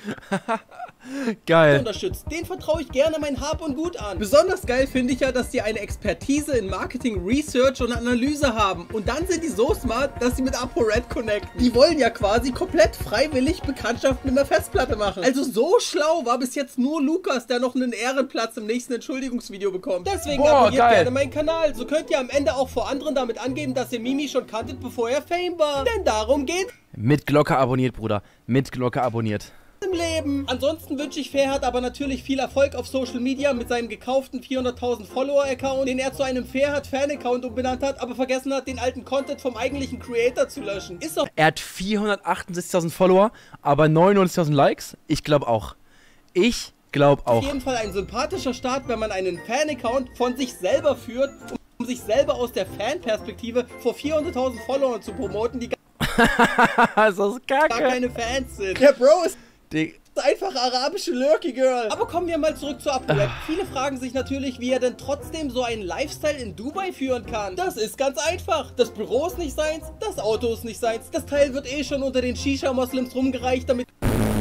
Geil. unterstützt. Den vertraue ich gerne mein Hab und Gut an. Besonders geil finde ich ja, dass die eine Expertise in Marketing, Research und Analyse haben. Und dann sind die so smart, dass sie mit ApoRed connecten. Die wollen ja quasi komplett freiwillig Bekanntschaft mit einer Festplatte machen. Also so schlau war bis jetzt nur Lukas, der noch einen Ehrenplatz im nächsten Entschuldigungsvideo bekommt. Deswegen abonniert gerne meinen Kanal. So könnt ihr am Ende auch vor anderen damit angeben, dass ihr Mimi schon kanntet, bevor er Fame war. Denn darum geht Mit Glocke abonniert, Bruder. Mit Glocke abonniert. im Leben. Ansonsten wünsche ich Ferhat aber natürlich viel Erfolg auf Social Media mit seinem gekauften 400.000 Follower-Account, den er zu einem Ferhat-Fan-Account umbenannt hat, aber vergessen hat, den alten Content vom eigentlichen Creator zu löschen. Ist doch Er hat 468.000 Follower, aber 99.000 Likes? Ich glaube auch. Ich glaube auf auch. jeden Fall ein sympathischer Start, wenn man einen Fan-Account von sich selber führt, um sich selber aus der Fan-Perspektive vor 400.000 Followern zu promoten, die Das ist gar Kacke. keine Fans sind. Der Bro ist Dig- einfach arabische Lurky Girl. Aber kommen wir mal zurück zu ApoRed. Viele fragen sich natürlich, wie er denn trotzdem so einen Lifestyle in Dubai führen kann. Das ist ganz einfach. Das Büro ist nicht seins, das Auto ist nicht seins. Das Teil wird eh schon unter den Shisha-Moslems rumgereicht, damit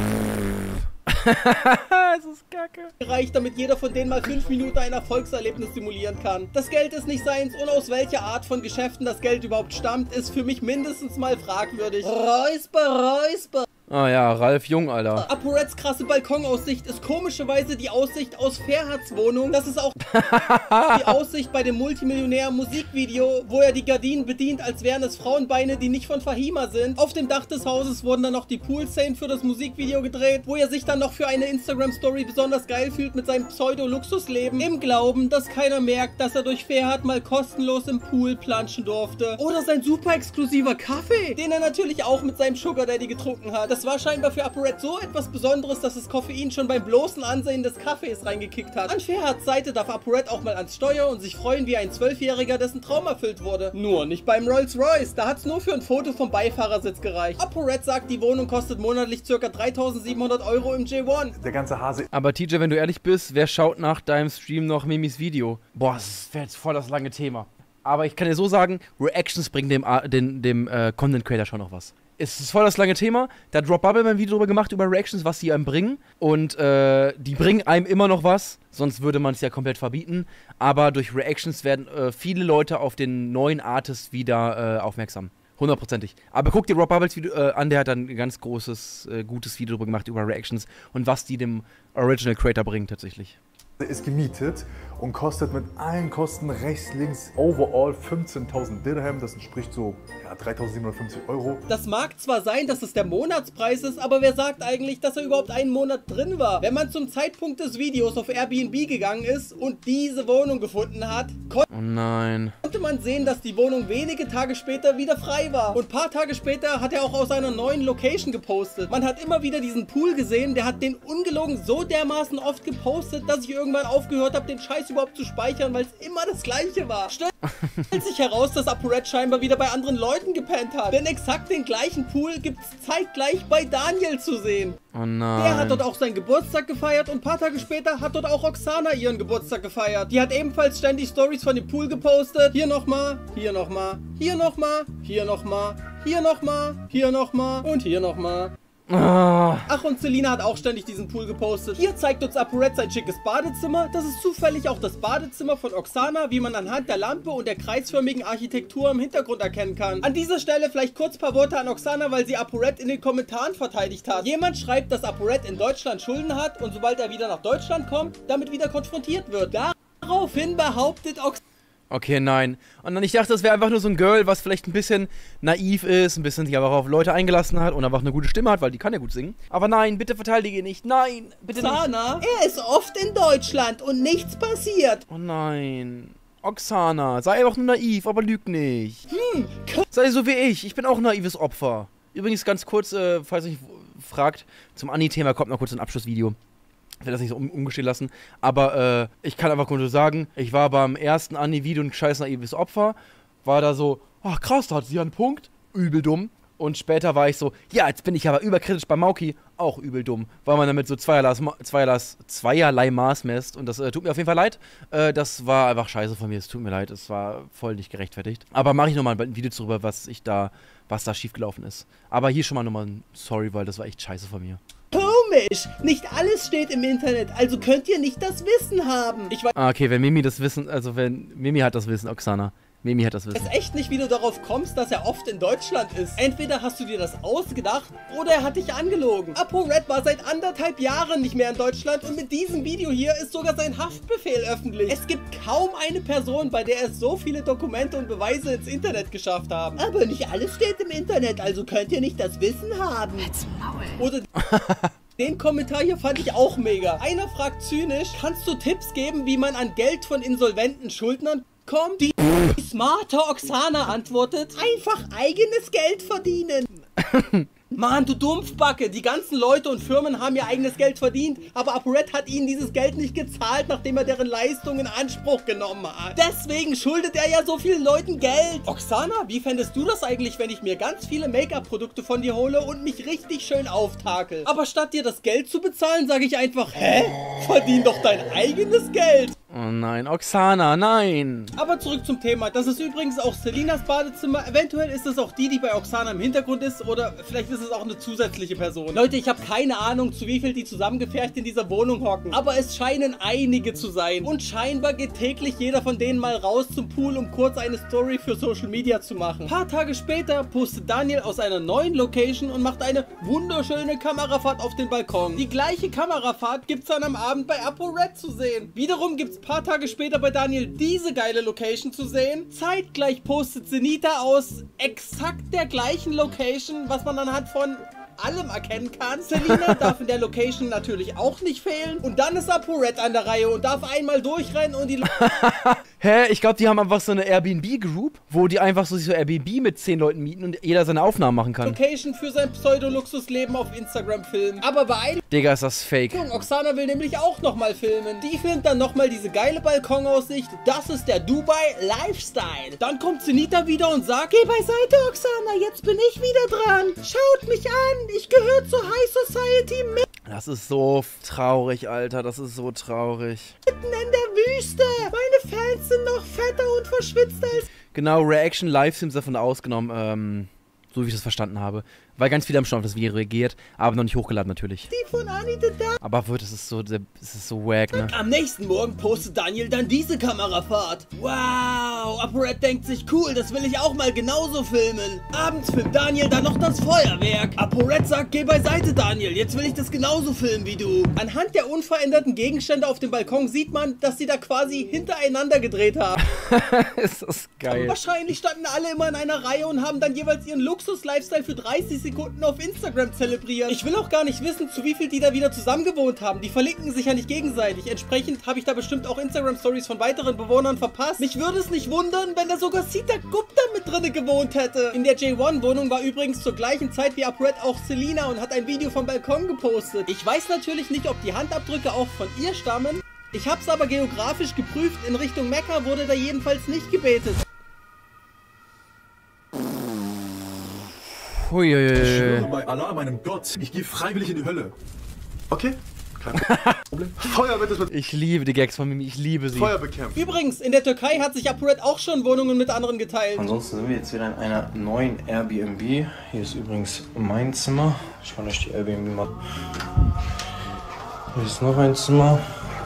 Das ist Kacke. damit jeder von denen mal 5 Minuten ein Erfolgserlebnis simulieren kann. Das Geld ist nicht seins und aus welcher Art von Geschäften das Geld überhaupt stammt, ist für mich mindestens mal fragwürdig. Räusper, Räusper. Ah ja, Ralf Jung, Alter. ApoReds krasse Balkonaussicht ist komischerweise die Aussicht aus Ferhats Wohnung. Das ist auch die Aussicht bei dem Multimillionär-Musikvideo, wo er die Gardinen bedient, als wären es Frauenbeine, die nicht von Fahima sind. Auf dem Dach des Hauses wurden dann noch die Pool-Szenen für das Musikvideo gedreht, wo er sich dann noch für eine Instagram-Story besonders geil fühlt mit seinem Pseudo-Luxusleben. Im Glauben, dass keiner merkt, dass er durch Ferhat mal kostenlos im Pool planschen durfte. Oder sein super exklusiver Kaffee, den er natürlich auch mit seinem Sugar Daddy getrunken hat. Das war scheinbar für ApoRed so etwas Besonderes, dass das Koffein schon beim bloßen Ansehen des Kaffees reingekickt hat. An Ferhats Seite darf ApoRed auch mal ans Steuer und sich freuen wie ein 12-Jähriger, dessen Traum erfüllt wurde. Nur nicht beim Rolls-Royce, da hat's nur für ein Foto vom Beifahrersitz gereicht. ApoRed sagt, die Wohnung kostet monatlich ca. 3.700 € im J1. Der ganze Hase. Aber TJ, wenn du ehrlich bist, wer schaut nach deinem Stream noch Mimis Video? Boah, das wäre jetzt voll das lange Thema. Aber ich kann dir so sagen, Reactions bringen dem Content Creator schon noch was. Es ist voll das lange Thema. Da hat Drop Bubble mal ein Video drüber gemacht, über Reactions, was die einem bringen. Und die bringen einem immer noch was, sonst würde man es ja komplett verbieten. Aber durch Reactions werden viele Leute auf den neuen Artist wieder aufmerksam. 100%ig. Aber guck dir Rob Bubbles Video an, der hat dann ein ganz großes, gutes Video drüber gemacht, über Reactions und was die dem Original Creator bringen tatsächlich. Ist gemietet und kostet mit allen Kosten rechts, links, overall 15.000 Dirham. Das entspricht so ja, 3.750 €. Das mag zwar sein, dass es der Monatspreis ist, aber wer sagt eigentlich, dass er überhaupt einen Monat drin war? Wenn man zum Zeitpunkt des Videos auf Airbnb gegangen ist und diese Wohnung gefunden hat, oh nein, konnte man sehen, dass die Wohnung wenige Tage später wieder frei war. Und ein paar Tage später hat er auch aus seiner neuen Location gepostet. Man hat immer wieder diesen Pool gesehen, der hat den ungelogen so dermaßen oft gepostet, dass ich irgendwann aufgehört habe, den Scheiß überhaupt zu speichern, weil es immer das Gleiche war. Stellt sich heraus, dass ApoRed scheinbar wieder bei anderen Leuten gepennt hat. Denn exakt den gleichen Pool gibt es zeitgleich bei Daniel zu sehen. Oh nein. Der hat dort auch seinen Geburtstag gefeiert und ein paar Tage später hat dort auch Oksana ihren Geburtstag gefeiert. Die hat ebenfalls ständig Stories von dem Pool gepostet. Hier nochmal, hier nochmal, hier nochmal, hier nochmal, hier nochmal, hier nochmal und hier nochmal. Ach, und Selina hat auch ständig diesen Pool gepostet. Hier zeigt uns ApoRed sein schickes Badezimmer. Das ist zufällig auch das Badezimmer von Oksana, wie man anhand der Lampe und der kreisförmigen Architektur im Hintergrund erkennen kann. An dieser Stelle vielleicht kurz ein paar Worte an Oksana, weil sie ApoRed in den Kommentaren verteidigt hat. Jemand schreibt, dass ApoRed in Deutschland Schulden hat und sobald er wieder nach Deutschland kommt, damit wieder konfrontiert wird. Daraufhin behauptet Oksana... Okay, nein. Und dann, ich dachte, das wäre einfach nur so ein Girl, was vielleicht ein bisschen naiv ist, ein bisschen sich aber auch auf Leute eingelassen hat und einfach eine gute Stimme hat, weil die kann ja gut singen. Aber nein, bitte verteidige ihn nicht. Nein, bitte nicht. Oksana, er ist oft in Deutschland und nichts passiert. Oh nein. Oksana, sei einfach nur naiv, aber lüg nicht. Sei so wie ich bin auch ein naives Opfer. Übrigens ganz kurz, falls ihr euch fragt, zum Anni-Thema kommt noch kurz ein Abschlussvideo. Ich will das nicht so umgestehen lassen, aber ich kann einfach nur sagen, ich war beim ersten Anni-Video ein scheiß naives Opfer, war da so, ach krass, da hat sie ja einen Punkt, übel dumm. Und später war ich so, ja, jetzt bin ich aber überkritisch bei Mauki, auch übel dumm, weil man damit so zweierlei Maß messt und das tut mir auf jeden Fall leid. Das war einfach scheiße von mir, es tut mir leid, es war voll nicht gerechtfertigt. Aber mache ich nochmal ein Video darüber, was da schiefgelaufen ist. Aber hier schon mal nochmal ein Sorry, weil das war echt scheiße von mir. Komisch, nicht alles steht im Internet, also könnt ihr nicht das Wissen haben. Ich weiß okay, wenn Mimi das Wissen, also wenn Mimi hat das Wissen, Oksana. Mimi hat das Wissen. Ich weiß echt nicht, wie du darauf kommst, dass er oft in Deutschland ist. Entweder hast du dir das ausgedacht oder er hat dich angelogen. ApoRed war seit 1,5 Jahren nicht mehr in Deutschland und mit diesem Video hier ist sogar sein Haftbefehl öffentlich. Es gibt kaum eine Person, bei der es so viele Dokumente und Beweise ins Internet geschafft haben. Aber nicht alles steht im Internet, also könnt ihr nicht das Wissen haben. Halt's Maul. Oder den Kommentar hier fand ich auch mega. Einer fragt zynisch, kannst du Tipps geben, wie man an Geld von insolventen Schuldnern kommt? Die smarte Oksana antwortet, einfach eigenes Geld verdienen. Mann, du Dumpfbacke, die ganzen Leute und Firmen haben ihr eigenes Geld verdient, aber ApoRed hat ihnen dieses Geld nicht gezahlt, nachdem er deren Leistung in Anspruch genommen hat. Deswegen schuldet er ja so vielen Leuten Geld. Oksana, wie fändest du das eigentlich, wenn ich mir ganz viele Make-up-Produkte von dir hole und mich richtig schön auftakel? Aber statt dir das Geld zu bezahlen, sage ich einfach, hä? Verdien doch dein eigenes Geld. Oh nein, Oksana, nein. Aber zurück zum Thema. Das ist übrigens auch Selinas Badezimmer. Eventuell ist es auch die bei Oksana im Hintergrund ist. Oder vielleicht ist es auch eine zusätzliche Person. Leute, ich habe keine Ahnung, zu wie viel die zusammengepfercht in dieser Wohnung hocken. Aber es scheinen einige zu sein. Und scheinbar geht täglich jeder von denen mal raus zum Pool, um kurz eine Story für Social Media zu machen. Ein paar Tage später postet Daniel aus einer neuen Location und macht eine wunderschöne Kamerafahrt auf den Balkon. Die gleiche Kamerafahrt gibt es dann am Abend bei ApoRed zu sehen. Wiederum gibt es ein paar Tage später bei Daniel diese geile Location zu sehen. Zeitgleich postet Zenita aus exakt der gleichen Location, was man anhand von allem erkennen kann. Selina darf in der Location natürlich auch nicht fehlen. Und dann ist ApoRed an der Reihe und darf einmal durchrennen und die... Hä? Ich glaube, die haben einfach so eine Airbnb-Group, wo die einfach so Airbnb mit 10 Leuten mieten und jeder seine Aufnahmen machen kann. Location für sein Pseudo-Luxusleben auf Instagram filmen. Aber bei Digga, ist das fake. Oksana will nämlich auch nochmal filmen. Die filmt dann nochmal diese geile Balkonaussicht. Das ist der Dubai Lifestyle. Dann kommt Zenita wieder und sagt, geh beiseite, Oksana, jetzt bin ich wieder dran. Schaut mich an, ich gehöre zur High Society mit. Das ist so traurig, Alter. Das ist so traurig. Mitten in der Wüste. Meine Fans sind noch fetter und verschwitzter als... Genau, Reaction Livestreams davon ausgenommen, so wie ich das verstanden habe. Weil ganz viele haben schon auf das Video reagiert, aber noch nicht hochgeladen natürlich. Die von Annie the Duck. Aber es ist so wack, ne? Am nächsten Morgen postet Daniel dann diese Kamerafahrt. Wow, ApoRed denkt sich, cool, das will ich auch mal genauso filmen. Abends filmt Daniel dann noch das Feuerwerk. ApoRed sagt, geh beiseite, Daniel, jetzt will ich das genauso filmen wie du. Anhand der unveränderten Gegenstände auf dem Balkon sieht man, dass sie da quasi hintereinander gedreht haben. Ist das geil. Wahrscheinlich standen alle immer in einer Reihe und haben dann jeweils ihren Luxus-Lifestyle für 30 Sekunden auf Instagram zelebriert. Ich will auch gar nicht wissen, zu wie viel die da wieder zusammen gewohnt haben. Die verlinken sich ja nicht gegenseitig. Entsprechend habe ich da bestimmt auch Instagram-Stories von weiteren Bewohnern verpasst. Mich würde es nicht wundern, wenn da sogar Sita Gupta mit drinne gewohnt hätte. In der J1-Wohnung war übrigens zur gleichen Zeit wie ApoRed auch Selina und hat ein Video vom Balkon gepostet. Ich weiß natürlich nicht, ob die Handabdrücke auch von ihr stammen. Ich habe es aber geografisch geprüft. In Richtung Mekka wurde da jedenfalls nicht gebetet. Huiuiui. Ich schwöre bei Allah, meinem Gott, ich gehe freiwillig in die Hölle. Okay? Kein Problem. Feuer wird es mit Ich liebe die Gags von Mimi, ich liebe sie. Feuer bekämpft. Übrigens, in der Türkei hat sich ApoRed auch schon Wohnungen mit anderen geteilt. Ansonsten sind wir jetzt wieder in einer neuen Airbnb. Hier ist übrigens mein Zimmer. Ich kann euch die Airbnb mal... Hier ist noch ein Zimmer.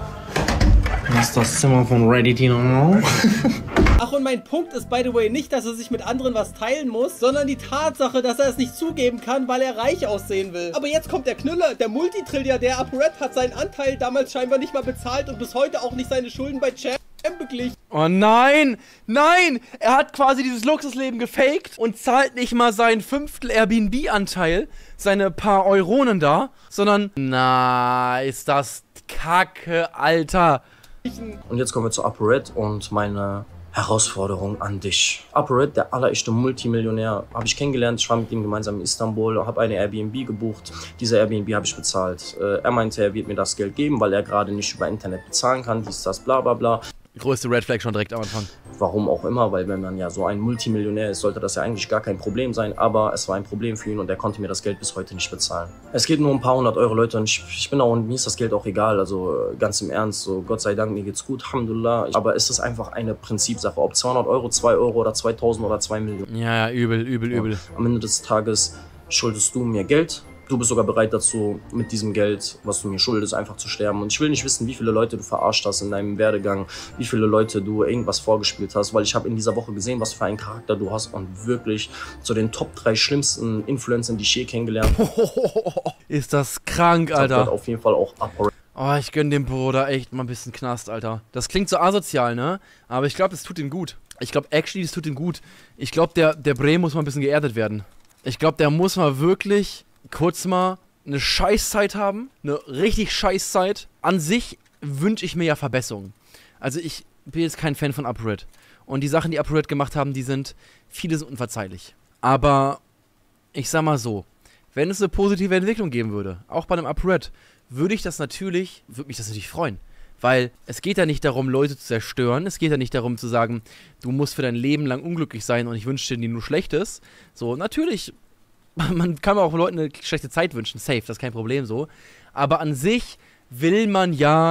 Hier ist das Zimmer von Reddit Now. Ach, und mein Punkt ist, by the way, nicht, dass er sich mit anderen was teilen muss, sondern die Tatsache, dass er es nicht zugeben kann, weil er reich aussehen will. Aber jetzt kommt der Knüller. Der Multitrilliardär ApoRed hat seinen Anteil damals scheinbar nicht mal bezahlt und bis heute auch nicht seine Schulden bei Champ beglichen. Oh nein! Nein! Er hat quasi dieses Luxusleben gefaked und zahlt nicht mal seinen 1/5 Airbnb-Anteil, seine paar Euronen da, sondern... Na, ist das Kacke, Alter. Und jetzt kommen wir zu ApoRed und meine Herausforderung an dich. ApoRed, der allerechte Multimillionär, habe ich kennengelernt. Ich war mit ihm gemeinsam in Istanbul, habe eine Airbnb gebucht. Diese Airbnb habe ich bezahlt. Er meinte, er wird mir das Geld geben, weil er gerade nicht über Internet bezahlen kann. Dies, das, bla bla bla. Größte Red Flag schon direkt am Anfang. Warum auch immer, weil wenn man ja so ein Multimillionär ist, sollte das ja eigentlich gar kein Problem sein. Aber es war ein Problem für ihn und er konnte mir das Geld bis heute nicht bezahlen. Es geht nur um ein paar 100 Euro, Leute, und ich bin auch, und mir ist das Geld auch egal. Also ganz im Ernst, so Gott sei Dank, mir geht's gut, Alhamdulillah. Aber es ist einfach eine Prinzipsache, ob 200 Euro, 2 Euro oder 2000 oder 2 Millionen. Ja, übel, übel, übel. Am Ende des Tages schuldest du mir Geld. Du bist sogar bereit dazu, mit diesem Geld, was du mir schuldest, einfach zu sterben. Und ich will nicht wissen, wie viele Leute du verarscht hast in deinem Werdegang, wie viele Leute du irgendwas vorgespielt hast, weil ich habe in dieser Woche gesehen, was für einen Charakter du hast und wirklich zu den Top 3 schlimmsten Influencern, die ich je kennengelernt habe. Ist das krank, Alter. Auf jeden Fall auch ApoRed. Oh, ich gönn dem Bruder echt mal ein bisschen Knast, Alter. Das klingt so asozial, ne? Aber ich glaube, das tut ihm gut. Ich glaube, actually, das tut ihm gut. Ich glaube, der Bre muss mal ein bisschen geerdet werden. Ich glaube, der muss mal wirklich kurz mal eine Scheißzeit haben. Eine richtig Scheißzeit. An sich wünsche ich mir ja Verbesserungen. Also ich bin jetzt kein Fan von ApoRed. Und die Sachen, die ApoRed gemacht haben, viele sind unverzeihlich. Aber ich sag mal so, wenn es eine positive Entwicklung geben würde, auch bei einem ApoRed, würde mich das natürlich freuen. Weil es geht ja nicht darum, Leute zu zerstören. Es geht ja nicht darum zu sagen, du musst für dein Leben lang unglücklich sein und ich wünsche dir nur Schlechtes. So, natürlich, man kann auch Leuten eine schlechte Zeit wünschen. Safe, das ist kein Problem so. Aber an sich will man ja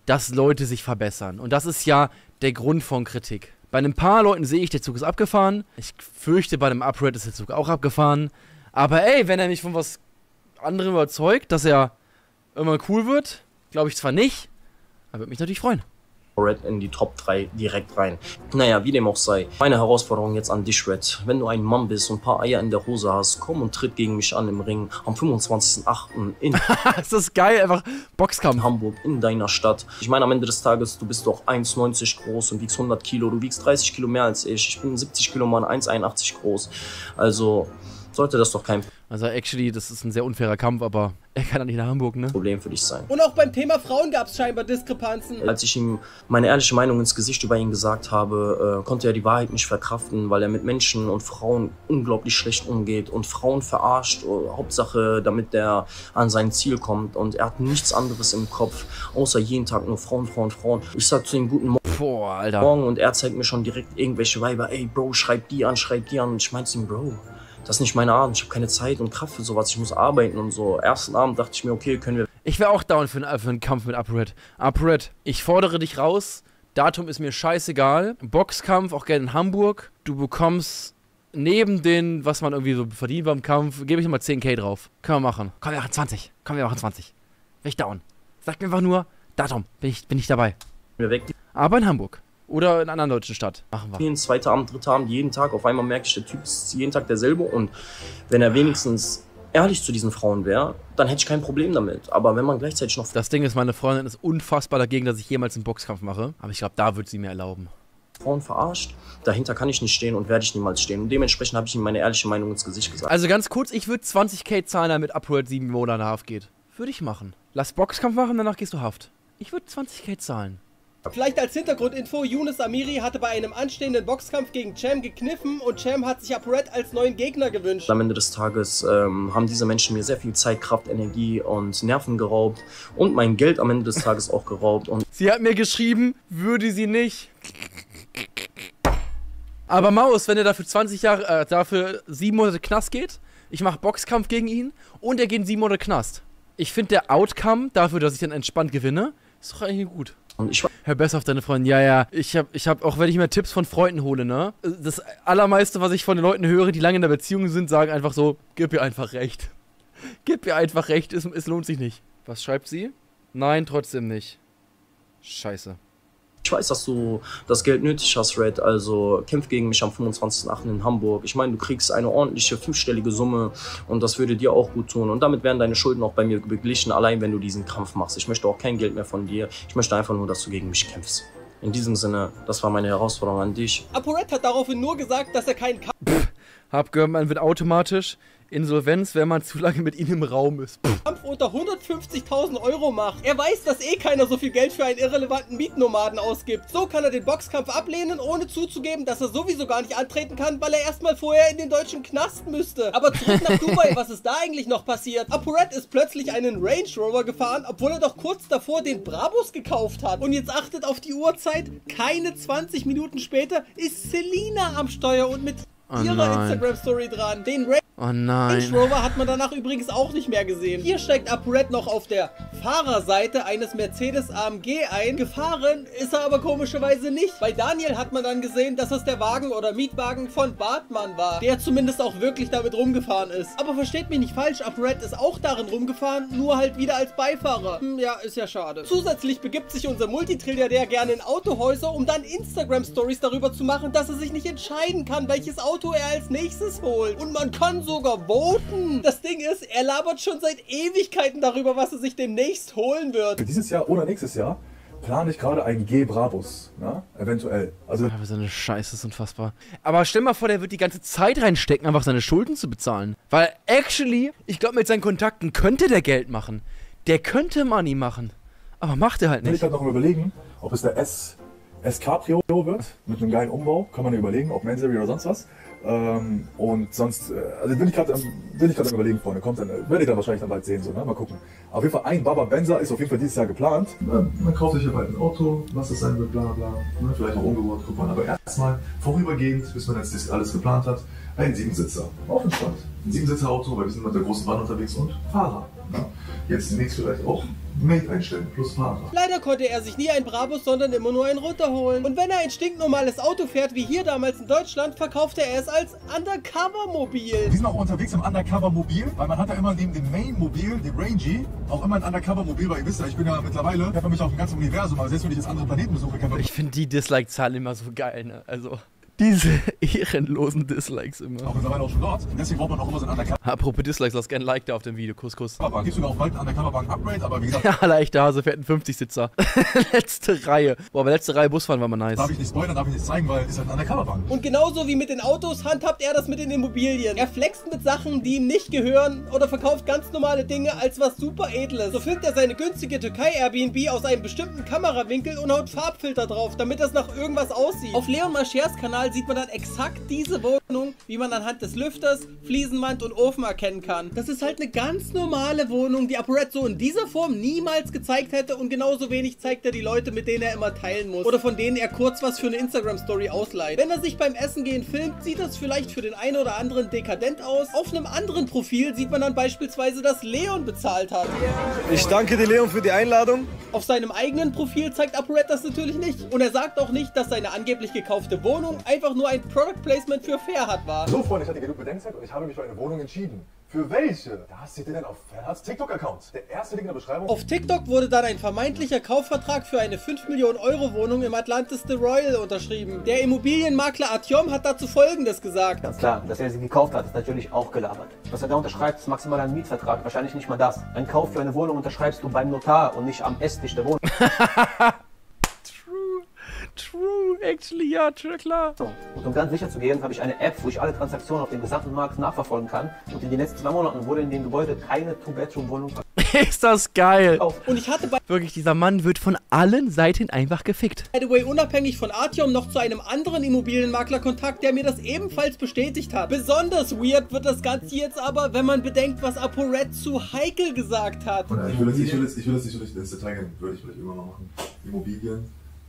dass Leute sich verbessern. Und das ist ja der Grund von Kritik. Bei ein paar Leuten sehe ich, der Zug ist abgefahren. Ich fürchte, bei dem UpRed ist der Zug auch abgefahren. Aber ey, wenn er mich von was anderem überzeugt, dass er irgendwann cool wird, glaube ich zwar nicht, aber würde mich natürlich freuen. Red in die Top 3 direkt rein. Naja, wie dem auch sei. Meine Herausforderung jetzt an dich, Red. Wenn du ein Mann bist und ein paar Eier in der Hose hast, komm und tritt gegen mich an im Ring am 25.08. in ist das geil, einfach Boxkampf. Hamburg, in deiner Stadt. Ich meine, am Ende des Tages, du bist doch 1,90 groß und wiegst 100 Kilo. Du wiegst 30 Kilo mehr als ich. Ich bin 70 Kilo mal 1,81 groß. Also sollte das doch kein Also actually, das ist ein sehr unfairer Kampf, aber er kann ja nicht nach Hamburg, ne? Problem für dich sein. Und auch beim Thema Frauen gab es scheinbar Diskrepanzen. Als ich ihm meine ehrliche Meinung ins Gesicht über ihn gesagt habe, konnte er die Wahrheit nicht verkraften, weil er mit Menschen und Frauen unglaublich schlecht umgeht und Frauen verarscht, Hauptsache damit er an sein Ziel kommt, und er hat nichts anderes im Kopf, außer jeden Tag nur Frauen, Frauen, Frauen. Ich sag zu ihm guten Morgen. Boah, Alter. Und er zeigt mir schon direkt irgendwelche Weiber, ey Bro, schreib die an. Und ich meinte zu ihm, Bro, das ist nicht meine Art, ich habe keine Zeit und Kraft für sowas, ich muss arbeiten und so. Ersten Abend dachte ich mir, okay, können wir... Ich wäre auch down für einen Kampf mit UpRed. UpRed, ich fordere dich raus, Datum ist mir scheißegal. Boxkampf, auch gerne in Hamburg. Du bekommst neben den, was man irgendwie so verdient beim Kampf, gebe ich nochmal 10.000 drauf. Können wir machen. Komm, wir machen 20. Komm, wir machen 20. Wäre ich down. Sag mir einfach nur, Datum, bin ich dabei. Wir weg. Aber in Hamburg. Oder in einer anderen deutschen Stadt. Machen wir. Jeden zweiten Abend, dritter Abend, jeden Tag. Auf einmal merke ich, der Typ ist jeden Tag derselbe. Und wenn er wenigstens ehrlich zu diesen Frauen wäre, dann hätte ich kein Problem damit. Aber wenn man gleichzeitig noch... Das Ding ist, meine Freundin ist unfassbar dagegen, dass ich jemals einen Boxkampf mache. Aber ich glaube, da wird sie mir erlauben. Frauen verarscht, dahinter kann ich nicht stehen und werde ich niemals stehen. Und dementsprechend habe ich ihm meine ehrliche Meinung ins Gesicht gesagt. Also ganz kurz, ich würde 20.000 zahlen, damit UpRed 7 Monate Haft geht. Würde ich machen. Lass Boxkampf machen, danach gehst du Haft. Ich würde 20.000 zahlen. Vielleicht als Hintergrundinfo, Yunus Amiri hatte bei einem anstehenden Boxkampf gegen Cem gekniffen und Cem hat sich UpRed als neuen Gegner gewünscht. Am Ende des Tages haben diese Menschen mir sehr viel Zeit, Kraft, Energie und Nerven geraubt und mein Geld am Ende des Tages auch geraubt. Und sie hat mir geschrieben, würde sie nicht. Aber Maus, wenn er dafür 20 Jahre, dafür 7 Monate Knast geht, ich mache Boxkampf gegen ihn und er geht in 7 Monate Knast. Ich finde der Outcome dafür, dass ich dann entspannt gewinne, ist doch eigentlich gut. Und ich hör besser auf deine Freundin. Ja, ich hab, auch wenn ich mir Tipps von Freunden hole, ne? Das Allermeiste, was ich von den Leuten höre, die lange in der Beziehung sind, sagen einfach so, gib ihr einfach recht. Gib ihr einfach recht, es lohnt sich nicht. Was schreibt sie? Nein, trotzdem nicht. Scheiße. Ich weiß, dass du das Geld nötig hast, Red, also kämpf gegen mich am 25.08. in Hamburg. Ich meine, du kriegst eine ordentliche 5-stellige Summe und das würde dir auch gut tun. Und damit werden deine Schulden auch bei mir beglichen, allein wenn du diesen Kampf machst. Ich möchte auch kein Geld mehr von dir. Ich möchte einfach nur, dass du gegen mich kämpfst. In diesem Sinne, das war meine Herausforderung an dich. UpRed hat daraufhin nur gesagt, dass er keinen Hab gehört, man wird automatisch Insolvenz, wenn man zu lange mit ihm im Raum ist. Kampf unter 150.000 € macht. Er weiß, dass eh keiner so viel Geld für einen irrelevanten Mietnomaden ausgibt. So kann er den Boxkampf ablehnen, ohne zuzugeben, dass er sowieso gar nicht antreten kann, weil er erstmal vorher in den deutschen Knast müsste. Aber zurück nach Dubai, was ist da eigentlich noch passiert? UpRed ist plötzlich einen Range Rover gefahren, obwohl er doch kurz davor den Brabus gekauft hat. Und jetzt achtet auf die Uhrzeit, keine 20 Minuten später ist Selina am Steuer und mit ihrer Instagram-Story dran. Den Range Rover hat man danach übrigens auch nicht mehr gesehen. Hier steigt UpRed noch auf der Fahrerseite eines Mercedes AMG ein. Gefahren ist er aber komischerweise nicht. Bei Daniel hat man dann gesehen, dass es der Wagen oder Mietwagen von Bartmann war, der zumindest auch wirklich damit rumgefahren ist. Aber versteht mich nicht falsch, UpRed ist auch darin rumgefahren, nur halt wieder als Beifahrer. Ja, ist ja schade. Zusätzlich begibt sich unser Multitrilliardär gerne in Autohäuser, um dann Instagram-Stories darüber zu machen, dass er sich nicht entscheiden kann, welches Auto er als nächstes holt. Und man kann sogar voten. Das Ding ist, er labert schon seit Ewigkeiten darüber, was er sich demnächst holen wird. Für dieses Jahr oder nächstes Jahr plane ich gerade einen G Brabus, ne? Eventuell. Also aber so eine Scheiße ist unfassbar. Aber stell mal vor, der wird die ganze Zeit reinstecken, einfach seine Schulden zu bezahlen. Weil actually, ich glaube, mit seinen Kontakten könnte der Geld machen. Der könnte Money machen. Aber macht er halt nicht. Ich halt noch mal überlegen, ob es der S Cabrio wird, mit einem geilen Umbau. Kann man ja überlegen, ob Mansory oder sonst was. Und sonst, also bin ich gerade am Überlegen, Freunde, kommt dann, werde ich dann wahrscheinlich dann bald sehen, so, ne? Mal gucken. Auf jeden Fall ein Baba Benzer ist auf jeden Fall dieses Jahr geplant. Man kauft sich ja bald ein Auto, was das sein wird, bla bla, ne? Vielleicht auch umgebaut, guck mal. Aber erstmal vorübergehend, bis man jetzt das alles geplant hat, ein 7-Sitzer. Auf entspannt. Ein 7-Sitzer Auto, weil wir sind mit der großen Bahn unterwegs und Fahrer. Ne? Jetzt demnächst vielleicht auch Mate einstellen, plus Fahrer. Leider konnte er sich nie ein Brabus, sondern immer nur einen runterholen. Und wenn er ein stinknormales Auto fährt, wie hier damals in Deutschland, verkaufte er es als Undercover-Mobil. Wir sind auch unterwegs im Undercover-Mobil, weil man hat ja immer neben dem Main-Mobil, dem Rangy, auch immer ein Undercover-Mobil, weil ihr wisst ja, ich bin ja mittlerweile, ich habe mich auf dem ganzen Universum, aber selbst wenn ich jetzt andere Planeten besuche, kann man... Ich finde die Dislike-Zahlen immer so geil, ne? Also, diese ehrenlosen Dislikes immer. Auch mittlerweile auch schon dort. Und deswegen braucht man auch immer so ein Undercover. Apropos Dislikes, lass gerne ein Like da auf dem Video. Kuss, Kuss. Gibt sogar auch bald ein Undercover-Wagen-Upgrade, aber wie gesagt... Ja, leichter Hase fährt ein 50-Sitzer. Letzte Reihe. Boah, aber letzte Reihe Busfahren war mal nice. Darf ich nicht spoilern, darf ich nicht zeigen, weil es ist halt ein Undercover-Wagen. Und genauso wie mit den Autos handhabt er das mit den Immobilien. Er flext mit Sachen, die ihm nicht gehören oder verkauft ganz normale Dinge als was super Edles. So filmt er seine günstige Türkei-Airbnb aus einem bestimmten Kamerawinkel und haut Farbfilter drauf, damit das nach irgendwas aussieht. Auf Leon Maschers Kanal sieht man dann exakt diese Wohnung, wie man anhand des Lüfters, Fliesenwand und Ofen erkennen kann. Das ist halt eine ganz normale Wohnung, die ApoRed so in dieser Form niemals gezeigt hätte und genauso wenig zeigt er die Leute, mit denen er immer teilen muss oder von denen er kurz was für eine Instagram-Story ausleiht. Wenn er sich beim Essen gehen filmt, sieht das vielleicht für den einen oder anderen dekadent aus. Auf einem anderen Profil sieht man dann beispielsweise, dass Leon bezahlt hat. Ich danke dir, Leon, für die Einladung. Auf seinem eigenen Profil zeigt ApoRed das natürlich nicht. Und er sagt auch nicht, dass seine angeblich gekaufte Wohnung einfach nur ein Product Placement für Ferhat war. So, Freunde, ich hatte genug Bedenkzeit und ich habe mich für eine Wohnung entschieden. Für welche? Das seht ihr denn auf Ferhats TikTok-Account. Der erste Link in der Beschreibung. Auf TikTok wurde dann ein vermeintlicher Kaufvertrag für eine 5 Millionen Euro Wohnung im Atlantis The Royal unterschrieben. Der Immobilienmakler Artyom hat dazu Folgendes gesagt. Ganz klar, dass er sie gekauft hat, ist natürlich auch gelabert. Was er da unterschreibt, ist maximal ein Mietvertrag, wahrscheinlich nicht mal das. Ein Kauf für eine Wohnung unterschreibst du beim Notar und nicht am Esstisch der Wohnung. True, actually, ja, klar. So, und um ganz sicher zu gehen, habe ich eine App, wo ich alle Transaktionen auf dem gesamten Markt nachverfolgen kann. Und in den letzten 2 Monaten wurde in dem Gebäude keine Two-Bedroom-Wohnung Ist das geil. Und ich hatte Wirklich, dieser Mann wird von allen Seiten einfach gefickt. by the way unabhängig von Artyom noch zu einem anderen Immobilienmakler Kontakt, der mir das ebenfalls bestätigt hat. Besonders weird wird das Ganze jetzt aber, wenn man bedenkt, was ApoRed zu Heikel gesagt hat. Ich will das nicht ins Detail gehen, würde ich vielleicht immer noch machen. Immobilien,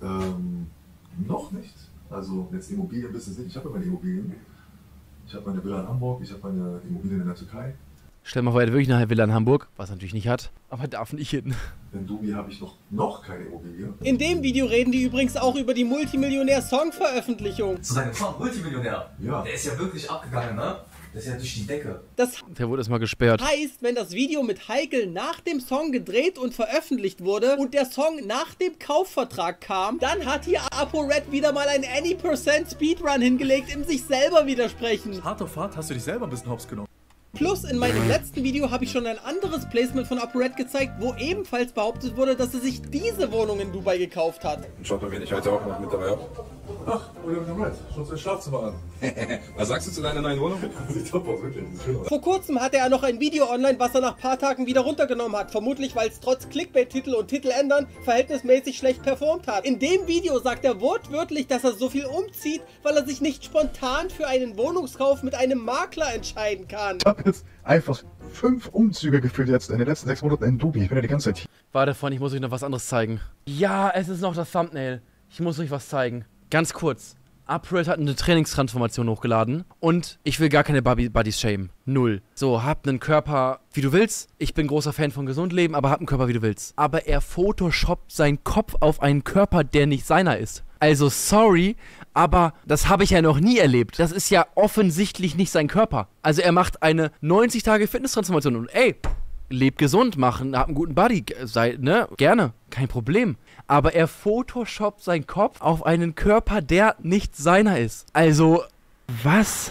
noch nicht. Also jetzt Immobilienbusiness nicht. Ich habe ja meine Immobilien. Ich habe meine Villa in Hamburg, ich habe meine Immobilien in der Türkei. Stell dir mal vor, er hat wirklich eine Villa in Hamburg, was er natürlich nicht hat, aber darf nicht hin. In Dubai habe ich noch keine Immobilie. In dem Video reden die übrigens auch über die Multimillionär-Song-Veröffentlichung. Zu deinem Song Multimillionär. Ja. Der ist ja wirklich abgegangen, ne? Der ist ja durch die Decke. Der wurde erstmal gesperrt. Heißt, wenn das Video mit Heikel nach dem Song gedreht und veröffentlicht wurde und der Song nach dem Kaufvertrag kam, dann hat hier ApoRed wieder mal einen Any% Speedrun hingelegt, im sich selber widersprechen. Hart auf hart hast du dich selber ein bisschen hops genommen. Plus, in meinem letzten Video habe ich schon ein anderes Placement von ApoRed gezeigt, wo ebenfalls behauptet wurde, dass er sich diese Wohnung in Dubai gekauft hat. Schaut mal, wen ich heute auch noch mit dabei habe. Ach, William Red, schaut sein Schlafzimmer an. Was sagst du zu deiner neuen Wohnung? Sieht top aus, wirklich. Sieht schön aus. Vor kurzem hatte er noch ein Video online, was er nach paar Tagen wieder runtergenommen hat. Vermutlich, weil es trotz Clickbait-Titel und Titel ändern verhältnismäßig schlecht performt hat. In dem Video sagt er wortwörtlich, dass er so viel umzieht, weil er sich nicht spontan für einen Wohnungskauf mit einem Makler entscheiden kann. Ich habe jetzt einfach 5 Umzüge geführt jetzt in den letzten 6 Monaten in Dubai. Ich bin ja die ganze Zeit hier. Warte, Freunde, ich muss euch noch was anderes zeigen. Ja, es ist noch das Thumbnail. Ich muss euch was zeigen. Ganz kurz. ApoRed hat eine Trainingstransformation hochgeladen und ich will gar keine Buddies shamen. 0. So, hab einen Körper, wie du willst. Ich bin großer Fan von gesund leben, aber hab einen Körper, wie du willst. Aber er photoshoppt seinen Kopf auf einen Körper, der nicht seiner ist. Also, sorry, aber das habe ich ja noch nie erlebt. Das ist ja offensichtlich nicht sein Körper. Also, er macht eine 90-Tage-Fitness-Transformation und ey, leb gesund, machen, hab einen guten Buddy, sei, ne, gerne, kein Problem. Aber er photoshoppt seinen Kopf auf einen Körper, der nicht seiner ist. Also, was?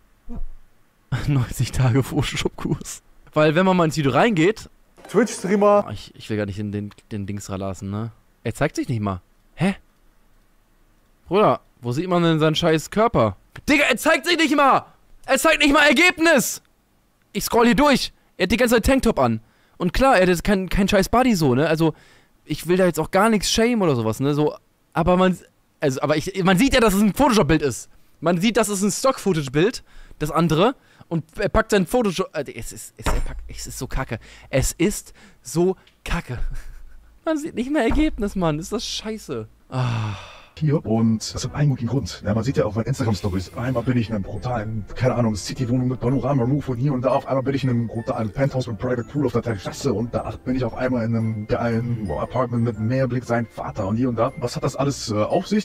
90 Tage Photoshop-Kurs. Weil, wenn man mal ins Video reingeht... Twitch-Streamer... Ich will gar nicht den Dings lassen, ne? Er zeigt sich nicht mal. Hä? Bruder, wo sieht man denn seinen scheiß Körper? Digga, er zeigt sich nicht mal! Er zeigt nicht mal Ergebnis! Ich scroll hier durch. Er hat die ganze Zeit Tanktop an. Und klar, er hat kein scheiß Body so, ne? Also... Ich will da jetzt auch gar nichts shame oder sowas, ne? So, aber man sieht ja, dass es ein Photoshop-Bild ist. Man sieht, dass es ein Stock-Footage-Bild, das andere, und er packt sein Photoshop. Es ist so kacke. Es ist so kacke. Man sieht nicht mehr Ergebnis, Mann. Ist das scheiße. Ah. hier und das hat einen guten Grund. Ja, man sieht ja auf meinen Instagram-Stories, einmal bin ich in einem brutalen, keine Ahnung, City-Wohnung mit Panorama-Roof und hier und da, auf einmal bin ich in einem brutalen Penthouse mit Private Pool auf der Terrasse und da bin ich auf einmal in einem geilen Apartment mit Meerblick, sein Vater und hier und da. Was hat das alles auf sich?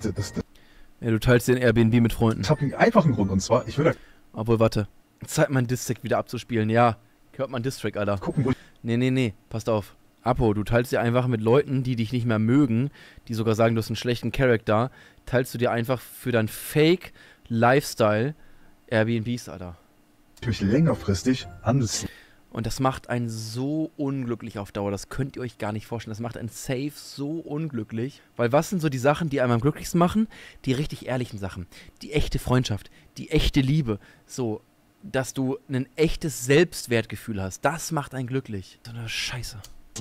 Ja, du teilst den Airbnb mit Freunden. Das hat einen einfachen Grund und zwar, ich will da... Obwohl, warte. Zeit, meinen Distrack wieder abzuspielen. Ja, hört man Distrack, Alter. Gucken, wo ich... Nee, passt auf. Apo, du teilst dir einfach mit Leuten, die dich nicht mehr mögen, die sogar sagen, du hast einen schlechten Charakter, teilst du dir einfach für dein Fake-Lifestyle Airbnbs, Alter. Mich längerfristig anders. Und das macht einen so unglücklich auf Dauer, das könnt ihr euch gar nicht vorstellen. Das macht einen safe so unglücklich. Weil was sind so die Sachen, die einem am glücklichsten machen? Die richtig ehrlichen Sachen. Die echte Freundschaft, die echte Liebe. So, dass du ein echtes Selbstwertgefühl hast. Das macht einen glücklich. So eine Scheiße.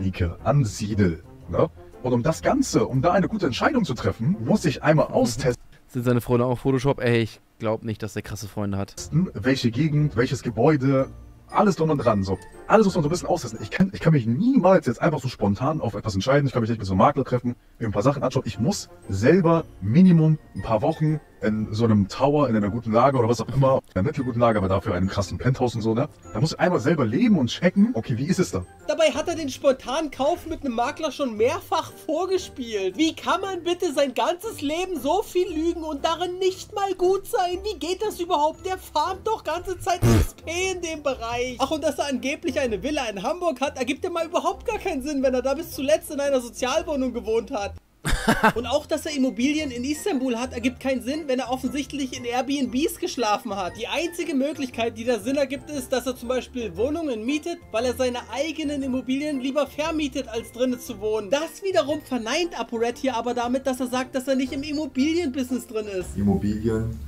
Ansiedel. Ne? Und um das Ganze, um da eine gute Entscheidung zu treffen, muss ich einmal austesten. Sind seine Freunde auch Photoshop? Ey, ich glaube nicht, dass der krasse Freunde hat. Welche Gegend, welches Gebäude, alles drum und dran. So. Alles muss man so ein bisschen austesten. Ich kann mich niemals jetzt einfach so spontan auf etwas entscheiden. Ich kann mich nicht mit so einem Makler treffen, mir ein paar Sachen anschauen. Ich muss selber Minimum ein paar Wochen in so einem Tower, in einer guten Lage oder was auch immer, in einer mittelguten Lage, aber dafür einem krassen Penthouse und so, ne? Da muss ich einmal selber leben und checken, okay, wie ist es da? Dabei hat er den spontanen Kauf mit einem Makler schon mehrfach vorgespielt. Wie kann man bitte sein ganzes Leben so viel lügen und darin nicht mal gut sein? Wie geht das überhaupt? Der farmt doch ganze Zeit XP in dem Bereich. Ach, und dass er angeblich eine Villa in Hamburg hat, ergibt ja mal überhaupt gar keinen Sinn, wenn er da bis zuletzt in einer Sozialwohnung gewohnt hat. Und auch, dass er Immobilien in Istanbul hat, ergibt keinen Sinn, wenn er offensichtlich in Airbnbs geschlafen hat. Die einzige Möglichkeit, die da Sinn ergibt, ist, dass er zum Beispiel Wohnungen mietet, weil er seine eigenen Immobilien lieber vermietet, als drinnen zu wohnen. Das wiederum verneint ApoRed hier aber damit, dass er sagt, dass er nicht im Immobilienbusiness drin ist. Immobilien,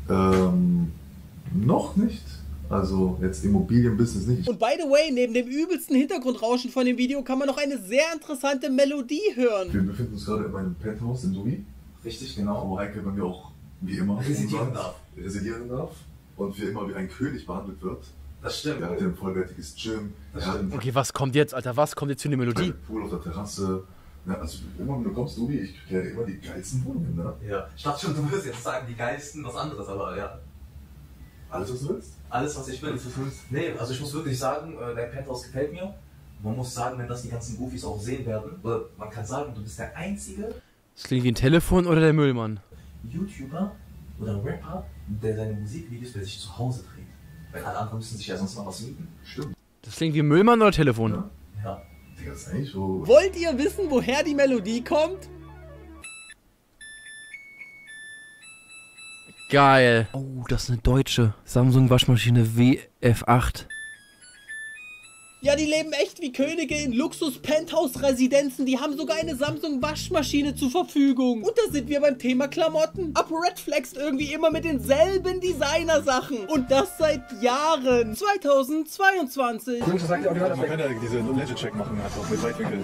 noch nicht. Also jetzt Immobilienbusiness nicht. Und by the way, neben dem übelsten Hintergrundrauschen von dem Video kann man noch eine sehr interessante Melodie hören. Wir befinden uns gerade in meinem Penthouse in Dubai. Richtig, genau. Wo Heike bei mir auch wie immer residieren darf. Und wie immer wie ein König behandelt wird. Das stimmt. Er hat ein vollwertiges Gym. Okay, was kommt jetzt, Alter? Was kommt jetzt für eine Melodie? Pool auf der Terrasse. Ja, also immer wenn du kommst, Dubai, ich kriege ja immer die geilsten Wohnungen, ne? Ja. Ich dachte schon, du wirst jetzt sagen, die geilsten, was anderes, aber ja. Alles, was du willst? Alles, was ich will. Nee, also ich muss wirklich sagen, dein Penthouse gefällt mir. Man muss sagen, wenn das die ganzen Goofies auch sehen werden, oder man kann sagen, du bist der einzige... Das klingt wie ein Telefon oder der Müllmann? YouTuber oder Rapper, der seine Musikvideos bei sich zu Hause dreht. Weil alle anderen müssen sich ja sonst mal was mieten. Stimmt. Das klingt wie Müllmann oder Telefon? Ja. Digga, das ist eigentlich so... Wollt ihr wissen, woher die Melodie kommt? Geil. Oh, das ist eine deutsche Samsung Waschmaschine WF8. Ja, die leben echt wie Könige in Luxus-Penthouse-Residenzen. Die haben sogar eine Samsung-Waschmaschine zur Verfügung. Und da sind wir beim Thema Klamotten. ApoRed flext irgendwie immer mit denselben Designer-Sachen. Und das seit Jahren. 2022. Jungs, das sagt ja auch die Leute, man kann ja diese Legit-Check machen, einfach mit Weitwinkel.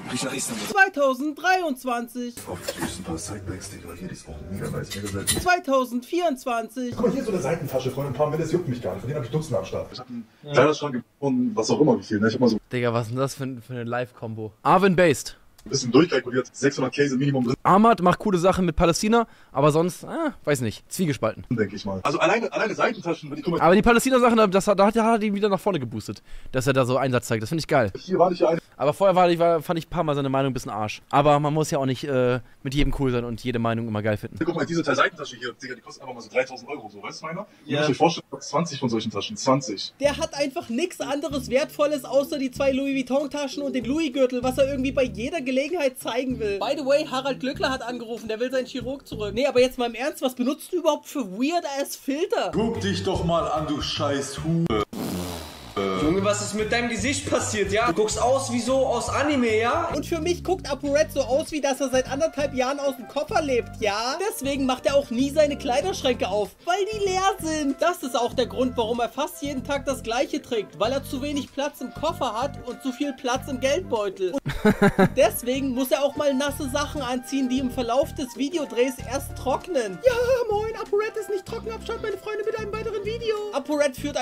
2023. Auf ein paar Sidebacks, Digga, hier, die ist auch mega nice, mega selten. 2024. Guck mal, hier ist so eine Seitentasche von ein paar Millis, juckt mich gar nicht. Von denen habe ich Dutzende am Start. Ich habe einen Kleiderschrank gefunden, was auch immer gefiel. Ne? Ich hab mal so Digga, was ist denn das für eine Live-Kombo? Arvin Based. ein bisschen durchkalkuliert. 600 Käse Minimum drin. Ahmad macht coole Sachen mit Palästina, aber sonst, weiß nicht, zwiegespalten. Denke ich mal. Also alleine Seitentaschen, wenn ich aber die Palästina-Sachen, da hat er ihn wieder nach vorne geboostet, dass er da so Einsatz zeigt. Das finde ich geil. Hier war nicht eine. Aber vorher fand ich ein paar Mal seine Meinung ein bisschen Arsch. Aber man muss ja auch nicht mit jedem cool sein und jede Meinung immer geil finden. Guck mal, diese Seitentasche hier, Digga, die kostet einfach mal so 3.000 Euro, so, weißt du, meiner? Ja. Ihr müsst euch vorstellen, 20 von solchen Taschen, 20. Der hat einfach nichts anderes Wertvolles außer die 2 Louis Vuitton-Taschen und den Louis-Gürtel, was er irgendwie bei jeder Gelegenheit zeigen will. By the way, Harald Glückler hat angerufen, der will seinen Chirurg zurück. Nee, aber jetzt mal im Ernst, was benutzt du überhaupt für weird-ass-Filter? Guck dich doch mal an, du scheiß Hure. Junge, was ist mit deinem Gesicht passiert, ja? Du guckst aus wie so aus Anime, ja? Und für mich guckt ApoRed so aus, wie dass er seit 1,5 Jahren aus dem Koffer lebt, ja? Deswegen macht er auch nie seine Kleiderschränke auf, weil die leer sind. Das ist auch der Grund, warum er fast jeden Tag das Gleiche trägt, weil er zu wenig Platz im Koffer hat und zu viel Platz im Geldbeutel. Und deswegen muss er auch mal nasse Sachen anziehen, die im Verlauf des Videodrehs erst trocknen. Ja, moin, ApoRed ist nicht trocken, abschaut meine Freunde mit einem weiteren Video. ApoRed führt einfach nicht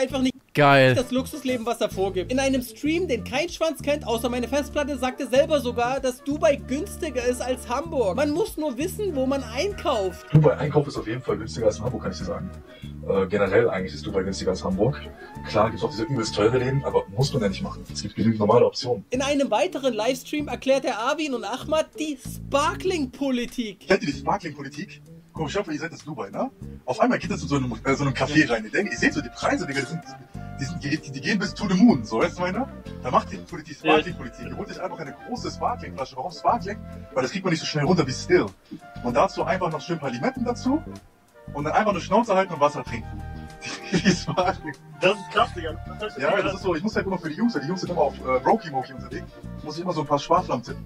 Geil. Das Luxusleben, was er vorgibt. In einem Stream, den kein Schwanz kennt, außer meine Festplatte, sagt er selber sogar, dass Dubai günstiger ist als Hamburg. Man muss nur wissen, wo man einkauft. Dubai Einkauf ist auf jeden Fall günstiger als in Hamburg, kann ich dir sagen. Generell eigentlich ist Dubai günstiger als Hamburg. Klar gibt es auch diese übelst teure Läden, aber muss man ja nicht machen. Es gibt genügend normale Optionen. In einem weiteren Livestream erklärt der Arvin und Ahmad die Sparkling-Politik. Kennt ihr die Sparkling-Politik? Guck, ich hoffe, ihr seid das Dubai, ne? Auf einmal geht das in so einem Café rein. Ihr seht so die Preise, Digga, die gehen bis to the moon, so, weißt du, meine? Da macht die Sparkling-Politik. Ihr holt euch einfach eine große Sparkling-Flasche. Warum Sparkling? Weil das kriegt man nicht so schnell runter wie Still. Und dazu einfach noch schön ein paar Limetten dazu und dann einfach eine Schnauze halten und Wasser trinken. Die Sparkling. Das ist krass, Digga. Ja, das ist so, ich muss halt immer für die Jungs sind immer auf Brokey-Moki unterwegs, muss ich immer so ein paar Sparflammen tippen.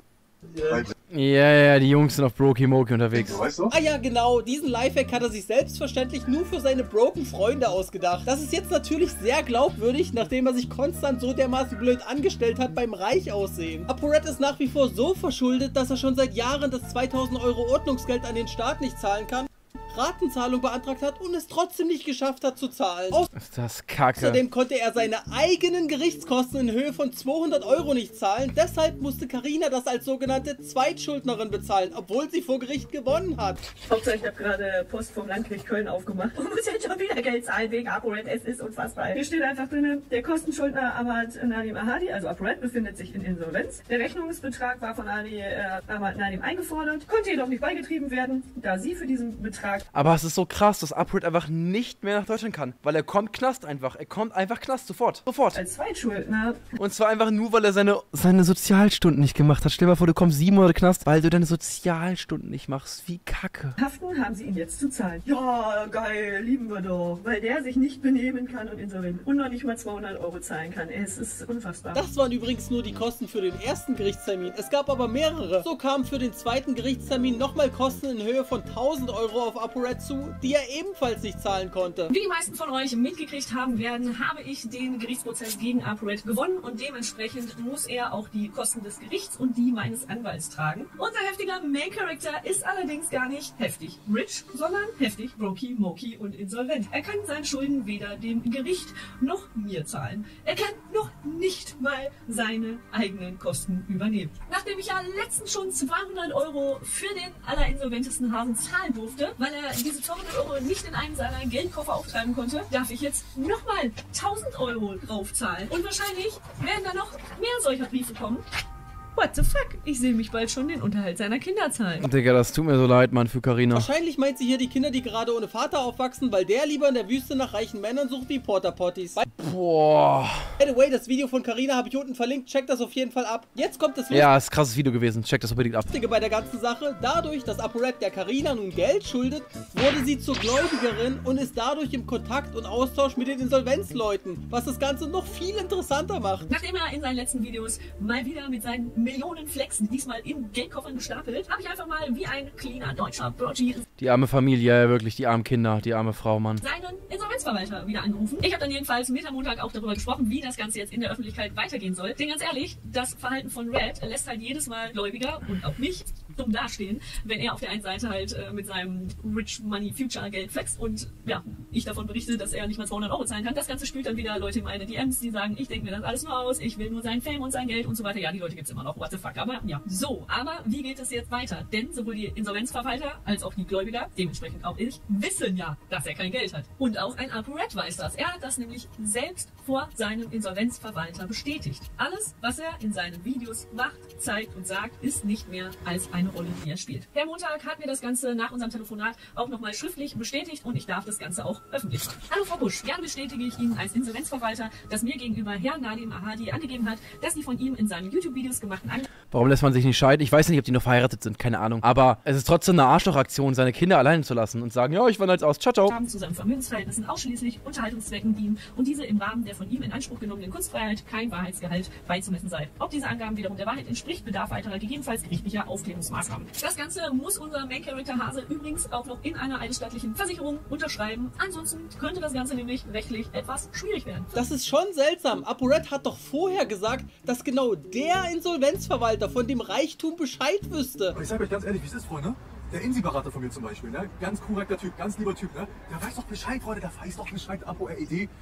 Ja, die Jungs sind auf Brokey-Moki unterwegs. Weißt du? Ah ja, genau. Diesen Lifehack hat er sich selbstverständlich nur für seine broken Freunde ausgedacht. Das ist jetzt natürlich sehr glaubwürdig, nachdem er sich konstant so dermaßen blöd angestellt hat beim Reich aussehen. ApoRed ist nach wie vor so verschuldet, dass er schon seit Jahren das 2000 € Ordnungsgeld an den Staat nicht zahlen kann, Ratenzahlung beantragt hat und es trotzdem nicht geschafft hat zu zahlen. Ist das kacke. Außerdem konnte er seine eigenen Gerichtskosten in Höhe von 200 € nicht zahlen. Deshalb musste Carina das als sogenannte Zweitschuldnerin bezahlen, obwohl sie vor Gericht gewonnen hat. Hauptsache, ich habe gerade Post vom Landgericht Köln aufgemacht und muss jetzt schon wieder Geld zahlen wegen ApoRed. Es ist unfassbar. Hier steht einfach drin, der Kostenschuldner Ahmad Nadim Ahadi, also ApoRed, befindet sich in Insolvenz. Der Rechnungsbetrag war von Ahmad Nadim eingefordert, konnte jedoch nicht beigetrieben werden, da sie für diesen Betrag... Aber es ist so krass, dass ApoRed einfach nicht mehr nach Deutschland kann. Weil er kommt Knast einfach. Er kommt einfach Knast, sofort. Sofort. Als Zweitschuldner. Und zwar einfach nur, weil er seine Sozialstunden nicht gemacht hat. Stell dir mal vor, du kommst 7 Monate Knast, weil du deine Sozialstunden nicht machst. Wie kacke. Haften haben sie ihn jetzt zu zahlen. Ja, geil, lieben wir doch. Weil der sich nicht benehmen kann und insolvent und noch nicht mal 200 € zahlen kann. Es ist unfassbar. Das waren übrigens nur die Kosten für den ersten Gerichtstermin. Es gab aber mehrere. So kamen für den zweiten Gerichtstermin nochmal Kosten in Höhe von 1000 € auf ApoRed zu, die er ebenfalls nicht zahlen konnte. Wie die meisten von euch mitgekriegt haben werden, habe ich den Gerichtsprozess gegen ApoRed gewonnen und dementsprechend muss er auch die Kosten des Gerichts und die meines Anwalts tragen. Unser heftiger Main-Character ist allerdings gar nicht heftig rich, sondern heftig brokey, moki und insolvent. Er kann seine Schulden weder dem Gericht noch mir zahlen. Er kann noch nicht mal seine eigenen Kosten übernehmen. Nachdem ich ja letztens schon 200 € für den allerinsolventesten Hasen zahlen durfte, weil er diese 200 € nicht in einem seiner Geldkoffer auftreiben konnte, darf ich jetzt nochmal 1000 € draufzahlen. Und wahrscheinlich werden da noch mehr solcher Briefe kommen. What the fuck? Ich sehe mich bald schon den Unterhalt seiner Kinder zahlen. Digga, das tut mir so leid, Mann, für Carina. Wahrscheinlich meint sie hier die Kinder, die gerade ohne Vater aufwachsen, weil der lieber in der Wüste nach reichen Männern sucht wie Porta-Potties. Boah. By the way, das Video von Carina habe ich unten verlinkt. Checkt das auf jeden Fall ab. Jetzt kommt das Ja, ist ein krasses Video gewesen. Checkt das unbedingt ab. Lustige bei der ganzen Sache. Dadurch, dass ApoRed der Carina nun Geld schuldet, wurde sie zur Gläubigerin und ist dadurch im Kontakt und Austausch mit den Insolvenzleuten, was das Ganze noch viel interessanter macht. Nachdem er in seinen letzten Videos mal wieder mit seinen Millionen Flexen diesmal in Geldkoffern gestapelt, habe ich einfach mal wie ein cleaner deutscher Burgie Die arme Familie, ja wirklich, die armen Kinder, die arme Frau, Mann. seinen Insolvenzverwalter wieder angerufen. Ich habe dann jedenfalls Mitte Montag auch darüber gesprochen, wie das Ganze jetzt in der Öffentlichkeit weitergehen soll. Denn ganz ehrlich, das Verhalten von Red lässt halt jedes Mal Gläubiger und auch mich dumm dastehen, wenn er auf der einen Seite halt mit seinem Rich Money Future Geld flext und ja, ich davon berichte, dass er nicht mal 200 € zahlen kann. Das Ganze spült dann wieder Leute in meine DMs, die sagen, ich denke mir das alles nur aus, ich will nur sein Fame und sein Geld und so weiter. Ja, die Leute gibt's immer noch, what the fuck. Aber ja, so, aber wie geht es jetzt weiter? Denn sowohl die Insolvenzverwalter als auch die Gläubiger, dementsprechend auch ich, wissen ja, dass er kein Geld hat. Und auch ein ApoRed weiß das. Er hat das nämlich selbst vor seinem Insolvenzverwalter bestätigt. Alles, was er in seinen Videos macht, zeigt und sagt, ist nicht mehr als eine Rolle, die er spielt. Herr Montag hat mir das Ganze nach unserem Telefonat auch nochmal schriftlich bestätigt und ich darf das Ganze auch öffentlich machen. Hallo Frau Busch, gerne bestätige ich Ihnen als Insolvenzverwalter, dass mir gegenüber Herrn Nadim Ahadi angegeben hat, dass die von ihm in seinen YouTube-Videos gemachten Warum lässt man sich nicht scheiden? Ich weiß nicht, ob die noch verheiratet sind, keine Ahnung. Aber es ist trotzdem eine Arschlochaktion, seine Kinder alleine zu lassen und sagen, ja, ich wandere jetzt aus, ciao, ciao. Zu seinen Vermögensverhältnissen ausschließlich Unterhaltungszwecken dienen und diese im Rahmen der von ihm in Anspruch genommenen Kunstfreiheit kein Wahrheitsgehalt beizumessen sei. Ob diese Angaben wiederum der Wahrheit entspricht, bedarf weiterer gegebenenfalls gerichtlicher Aufklärungsmaßnahmen. Das Ganze muss unser Main-Character Hase übrigens auch noch in einer eidesstattlichen Versicherung unterschreiben. Ansonsten könnte das Ganze nämlich rechtlich etwas schwierig werden. Das ist schon seltsam. ApoRed hat doch vorher gesagt, dass genau der Insolvenzverwalter von dem Reichtum Bescheid wüsste. Aber ich sag euch ganz ehrlich, wie es ist, Freunde. Der Insi-Berater von mir zum Beispiel, ne? Ganz korrekter Typ, ganz lieber Typ, ne? Der weiß doch Bescheid, Freunde, der weiß doch Bescheid, ApoRed.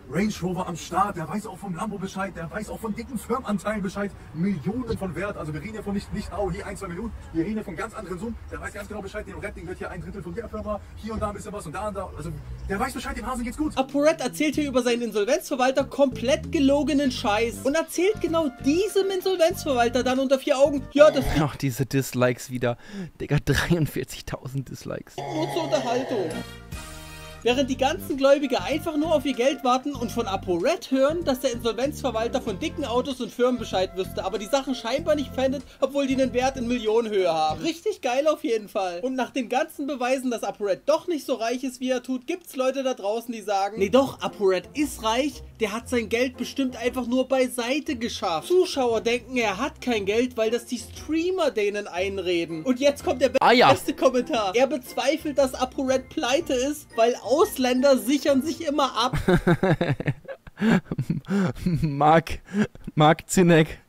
Range Rover am Start, der weiß auch vom Lambo Bescheid, der weiß auch von dicken Firmenanteilen Bescheid, Millionen von Wert, also wir reden ja von nicht hier 1, 2 Millionen, wir reden ja von ganz anderen Summen, der weiß ganz genau Bescheid, dem Red Ding wird hier 1/3 von der Firma, hier und da ein bisschen was und da, also der weiß Bescheid, dem Hasen geht's gut. ApoRed erzählt hier über seinen Insolvenzverwalter komplett gelogenen Scheiß und erzählt genau diesem Insolvenzverwalter dann unter 4 Augen, ja, das Auch diese Dislikes wieder. Digga, 43.000 Dislikes. nur zur Unterhaltung. Während die ganzen Gläubiger einfach nur auf ihr Geld warten und von ApoRed hören, dass der Insolvenzverwalter von dicken Autos und Firmen Bescheid wüsste, aber die Sachen scheinbar nicht pfändet, obwohl die einen Wert in Millionenhöhe haben. Richtig geil auf jeden Fall. Und nach den ganzen Beweisen, dass ApoRed doch nicht so reich ist, wie er tut, gibt's Leute da draußen, die sagen, nee doch, ApoRed ist reich, der hat sein Geld bestimmt einfach nur beiseite geschafft. Zuschauer denken, er hat kein Geld, weil das die Streamer denen einreden. Und jetzt kommt der beste Kommentar. Er bezweifelt, dass ApoRed pleite ist, weil Ausländer sichern sich immer ab. Mark Zinek.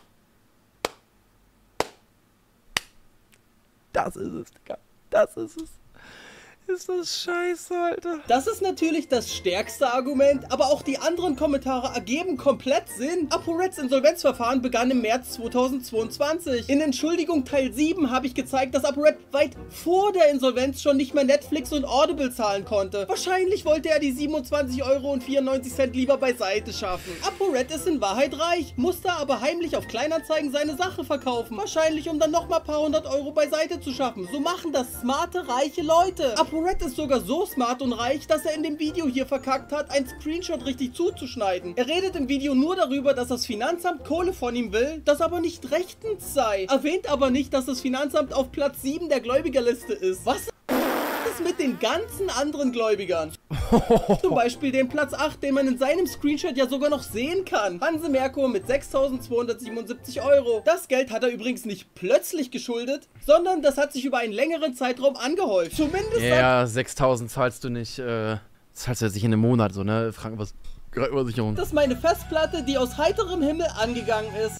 Das ist es, Digga. Das ist es. Ist das scheiße, Alter. Das ist natürlich das stärkste Argument, aber auch die anderen Kommentare ergeben komplett Sinn. ApoReds Insolvenzverfahren begann im März 2022. In Entschuldigung Teil 7 habe ich gezeigt, dass ApoRed weit vor der Insolvenz schon nicht mehr Netflix und Audible zahlen konnte. Wahrscheinlich wollte er die 27,94 € lieber beiseite schaffen. ApoRed ist in Wahrheit reich, musste aber heimlich auf Kleinanzeigen seine Sache verkaufen. Wahrscheinlich, um dann nochmal ein paar 100 € beiseite zu schaffen. So machen das smarte, reiche Leute. ApoRed ist sogar so smart und reich, dass er in dem Video hier verkackt hat, einen Screenshot richtig zuzuschneiden. Er redet im Video nur darüber, dass das Finanzamt Kohle von ihm will, das aber nicht rechtens sei. Erwähnt aber nicht, dass das Finanzamt auf Platz 7 der Gläubigerliste ist. Was ist mit den ganzen anderen Gläubigern? Zum Beispiel den Platz 8, den man in seinem Screenshot ja sogar noch sehen kann. Hanse Merkur mit 6.277 €. Das Geld hat er übrigens nicht plötzlich geschuldet, sondern das hat sich über einen längeren Zeitraum angehäuft. Zumindest ja, 6.000 zahlst du nicht, zahlst du jetzt nicht in einem Monat, so, ne? Krankenversicherung. Das ist meine Festplatte, die aus heiterem Himmel angegangen ist.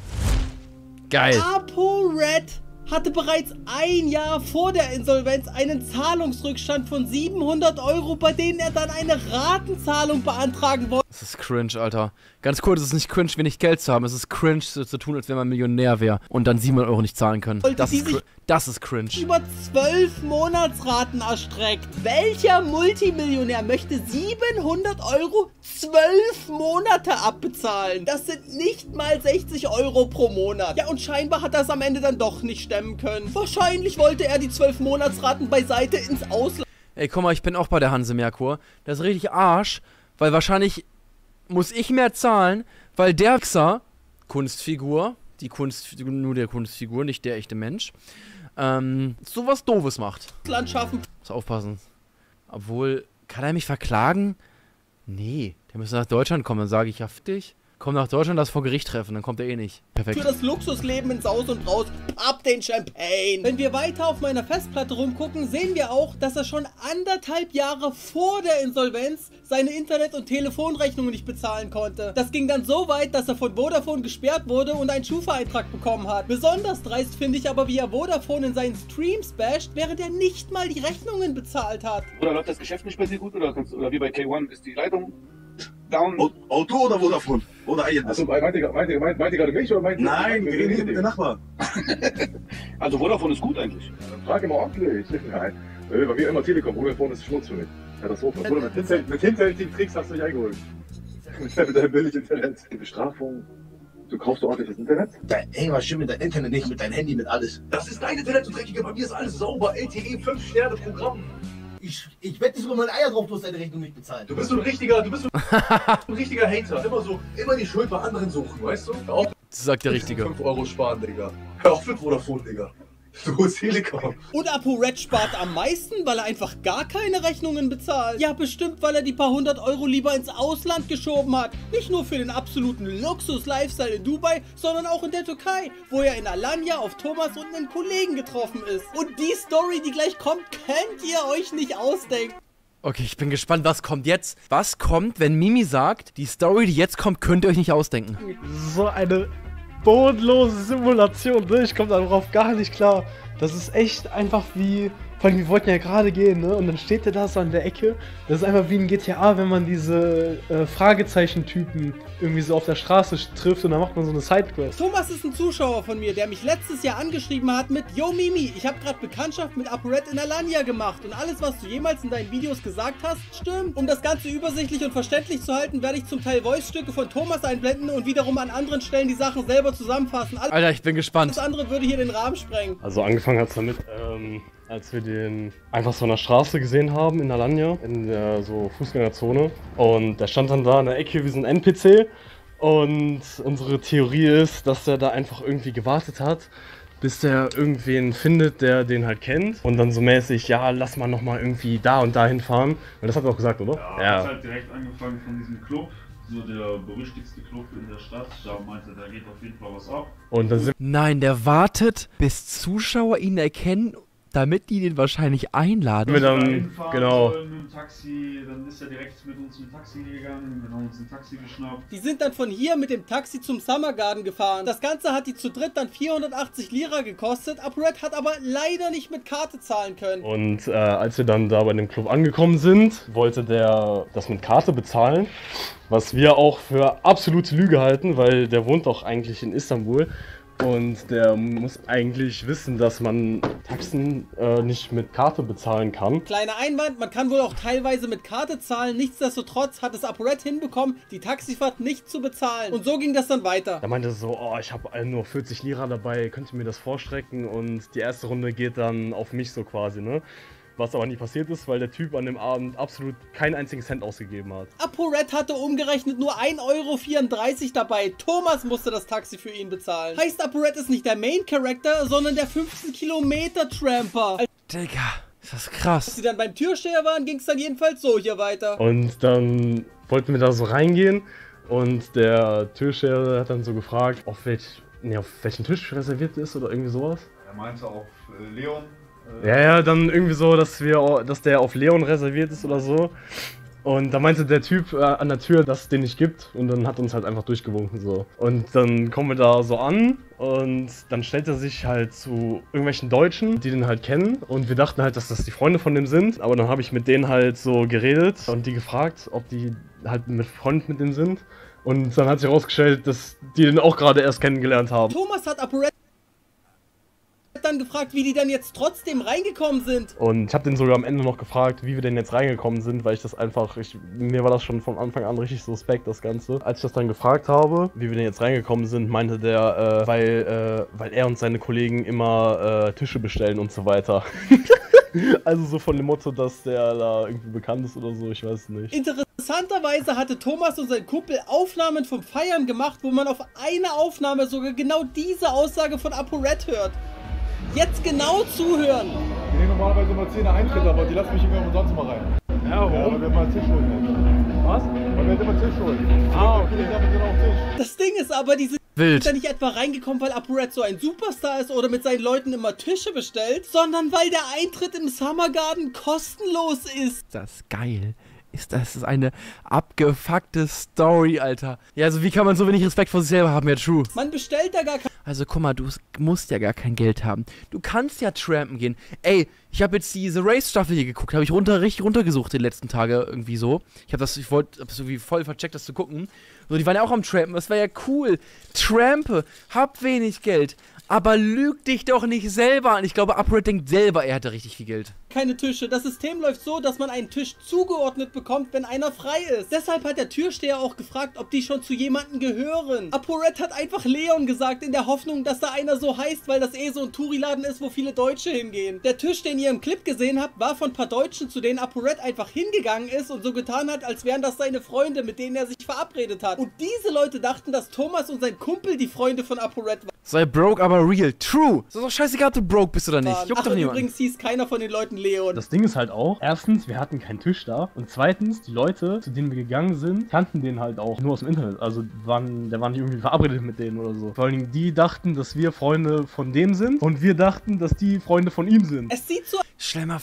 Geil. ApoRed hatte bereits ein Jahr vor der Insolvenz einen Zahlungsrückstand von 700 €, bei denen er dann eine Ratenzahlung beantragen wollte. Das ist cringe, Alter. Ganz kurz, es ist nicht cringe, wenig Geld zu haben. Es ist cringe, so zu tun, als wenn man Millionär wäre und dann 700 € nicht zahlen können. Das ist cringe. Über 12 Monatsraten erstreckt. Welcher Multimillionär möchte 700 € 12 Monate abbezahlen? Das sind nicht mal 60 € pro Monat. Ja, und scheinbar hat er es am Ende dann doch nicht stemmen können. Wahrscheinlich wollte er die 12 Monatsraten beiseite ins Ausland. Ey, guck mal, ich bin auch bei der Hanse Merkur. Das ist richtig Arsch, weil wahrscheinlich muss ich mehr zahlen, weil der Wichser, Kunstfigur, nur der Kunstfigur, nicht der echte Mensch, sowas Doofes macht. Land schaffen. Muss aufpassen. Obwohl, kann er mich verklagen? Nee, der müsste nach Deutschland kommen, dann sage ich, ja, dich. Komm nach Deutschland, das vor Gericht treffen, dann kommt er eh nicht. Perfekt. Für das Luxusleben in Saus und Braus, ab den Champagne. Wenn wir weiter auf meiner Festplatte rumgucken, sehen wir auch, dass er schon 1,5 Jahre vor der Insolvenz seine Internet- und Telefonrechnungen nicht bezahlen konnte. Das ging dann so weit, dass er von Vodafone gesperrt wurde und einen Schufa-Eintrag bekommen hat. Besonders dreist finde ich aber, wie er Vodafone in seinen Streams basht, während er nicht mal die Rechnungen bezahlt hat. Oder läuft das Geschäft nicht bei dir gut oder wie bei K1 ist die Leitung down? Auto oder Vodafone? Oder also meint ihr gerade mich oder meint ihr? Nein, wir reden hier mit dem Nachbarn. Also Vodafone ist gut eigentlich. Frag immer ordentlich. Nein. Bei mir immer Telekom. Vodafone ist Schmutz für mich. Katastrophe. Oder mit hinterhältigen Tricks hast du dich eingeholt. Mit deinem billigen Internet. Die Bestrafung. Du kaufst ordentliches Internet? Ey, was stimmt mit deinem Internet nicht, mit deinem Handy, mit alles. Das ist dein Internet, du Dreckiger. Bei mir ist alles sauber. LTE 5-Sterne-Programm. Ich wette nicht über meine Eier drauf, du hast deine Rechnung nicht bezahlt. Du bist so ein richtiger Hater. Immer die Schuld bei anderen suchen, weißt du? Das sagt der Richtige. 5 € sparen, Digga. Hör auf mit Vodafone, Digga. Du holst Telekom. Und ApoRed spart am meisten, weil er einfach gar keine Rechnungen bezahlt. Ja, bestimmt, weil er die paar 100 € lieber ins Ausland geschoben hat. Nicht nur für den absoluten Luxus-Lifestyle in Dubai, sondern auch in der Türkei, wo er in Alanya auf Thomas und einen Kollegen getroffen ist. Und die Story, die gleich kommt, könnt ihr euch nicht ausdenken. Okay, ich bin gespannt, was kommt jetzt. Was kommt, wenn Mimi sagt, die Story, die jetzt kommt, könnt ihr euch nicht ausdenken? So eine bodenlose Simulation, ne? Ich komme darauf gar nicht klar. Das ist echt einfach wie Vor allem, wir wollten ja gerade gehen, ne? Und dann steht der da so an der Ecke. Das ist einfach wie in GTA, wenn man diese Fragezeichen-Typen irgendwie so auf der Straße trifft und dann macht man so eine Sidequest. Thomas ist ein Zuschauer von mir, der mich letztes Jahr angeschrieben hat mit Yo Mimi, ich habe gerade Bekanntschaft mit ApoRed in Alanya gemacht und alles, was du jemals in deinen Videos gesagt hast, stimmt. Um das Ganze übersichtlich und verständlich zu halten, werde ich zum Teil Voice-Stücke von Thomas einblenden und wiederum an anderen Stellen die Sachen selber zusammenfassen. Alter, ich bin gespannt. Das andere würde hier den Rahmen sprengen. Also angefangen hat es damit, als wir den einfach so an der Straße gesehen haben in Alanya, in der so Fußgängerzone. Und der stand dann da in der Ecke wie so ein NPC. Und unsere Theorie ist, dass er da einfach irgendwie gewartet hat, bis der irgendwen findet, der den halt kennt. Und dann so mäßig, ja, lass mal nochmal irgendwie da und dahin fahren. Weil das hat er auch gesagt, oder? Ja, hat halt direkt angefangen von diesem Club. So der berüchtigste Club in der Stadt. Da meinte, da geht auf jeden Fall was ab. Und dann Nein, der wartet, bis Zuschauer ihn erkennen, damit die den wahrscheinlich einladen. Wir dann, genau. Mit dem Taxi, dann ist er direkt mit uns im Taxi gegangen, wir haben uns ein Taxi geschnappt. Die sind dann von hier mit dem Taxi zum Summer Garden gefahren. Das Ganze hat die zu dritt dann 480 Lira gekostet. ApoRed hat aber leider nicht mit Karte zahlen können. Und als wir dann da bei dem Club angekommen sind, wollte der das mit Karte bezahlen. Was wir auch für absolute Lüge halten, weil der wohnt doch eigentlich in Istanbul. Und der muss eigentlich wissen, dass man Taxen nicht mit Karte bezahlen kann. Kleiner Einwand, man kann wohl auch teilweise mit Karte zahlen. Nichtsdestotrotz hat es ApoRed hinbekommen, die Taxifahrt nicht zu bezahlen. Und so ging das dann weiter. Er meinte so, oh, ich habe nur 40 Lira dabei, könnt ihr mir das vorstrecken? Und die erste Runde geht dann auf mich so quasi, ne? Was aber nie passiert ist, weil der Typ an dem Abend absolut keinen einzigen Cent ausgegeben hat. ApoRed hatte umgerechnet nur 1,34 € dabei. Thomas musste das Taxi für ihn bezahlen. Heißt, ApoRed ist nicht der Main-Character, sondern der 15-Kilometer-Tramper. Digga, ist das krass. Als sie dann beim Türsteher waren, ging es dann jedenfalls so hier weiter. Und dann wollten wir da so reingehen und der Türsteher hat dann so gefragt, auf welchen Tisch reserviert ist oder irgendwie sowas. Er meinte auf Leon. Ja, dann irgendwie so, dass der auf Leon reserviert ist oder so. Und da meinte der Typ an der Tür, dass es den nicht gibt. Und dann hat uns halt einfach durchgewunken so. Und dann kommen wir da so an und dann stellt er sich halt zu irgendwelchen Deutschen, die den halt kennen. Und wir dachten halt, dass das die Freunde von dem sind. Aber dann habe ich mit denen halt so geredet und die gefragt, ob die halt Freund mit dem sind. Und dann hat sich herausgestellt, dass die den auch gerade erst kennengelernt haben. Thomas hat ApoRed dann gefragt, wie die dann jetzt trotzdem reingekommen sind. Und ich habe den sogar am Ende noch gefragt, wie wir denn jetzt reingekommen sind, weil ich das einfach, mir war das schon von Anfang an richtig suspekt, das Ganze. Als ich das dann gefragt habe, wie wir denn jetzt reingekommen sind, meinte der, weil er und seine Kollegen immer Tische bestellen und so weiter. Also so von dem Motto, dass der da irgendwie bekannt ist oder so, ich weiß nicht. Interessanterweise hatte Thomas und sein Kumpel Aufnahmen vom Feiern gemacht, wo man auf einer Aufnahme sogar genau diese Aussage von ApoRed hört. Jetzt genau zuhören. Wir nehmen normalerweise immer 10er Eintritt, aber die lassen mich irgendwann sonst mal rein. Ja, warum? Ja, weil wir mal einen Tisch holen. Was? Weil wir halt immer einen Tisch holen. Ah, okay. Damit sind auf Tisch. Das Ding ist aber, die sind da nicht etwa reingekommen, weil ApoRed so ein Superstar ist oder mit seinen Leuten immer Tische bestellt, sondern weil der Eintritt im Summer Garden kostenlos ist. Das ist geil. Das ist eine abgefuckte Story, Alter. Ja, also wie kann man so wenig Respekt vor sich selber haben? Ja, true. Man bestellt da gar kein... Also guck mal, du musst ja gar kein Geld haben. Du kannst ja trampen gehen. Ey, ich habe jetzt diese Race-Staffel hier geguckt. Habe ich richtig runtergesucht die letzten Tage irgendwie so. Ich wollte irgendwie voll vercheckt, das zu gucken. So, die waren ja auch am Trampen. Das war ja cool. Trampe, hab wenig Geld. Aber lüg dich doch nicht selber an. Ich glaube, ApoRed denkt selber, er hatte richtig viel Geld. Keine Tische. Das System läuft so, dass man einen Tisch zugeordnet bekommt, wenn einer frei ist. Deshalb hat der Türsteher auch gefragt, ob die schon zu jemandem gehören. ApoRed hat einfach Leon gesagt, in der Hoffnung, dass da einer so heißt, weil das so ein Touri-Laden ist, wo viele Deutsche hingehen. Der Tisch, den ihr im Clip gesehen habt, war von ein paar Deutschen, zu denen ApoRed einfach hingegangen ist und so getan hat, als wären das seine Freunde, mit denen er sich verabredet hat. Und diese Leute dachten, dass Thomas und sein Kumpel die Freunde von ApoRed waren. Sei broke, aber real. True. Ist doch scheißegal, ob du broke bist oder nicht. Juckt doch niemand. Übrigens hieß keiner von den Leuten Leon. Das Ding ist halt auch, erstens, wir hatten keinen Tisch da. Und zweitens, die Leute, zu denen wir gegangen sind, kannten den halt auch nur aus dem Internet. Also der war nicht irgendwie verabredet mit denen oder so. Vor allen Dingen, die dachten, dass wir Freunde von dem sind. Und wir dachten, dass die Freunde von ihm sind. Es sieht so... Stell mal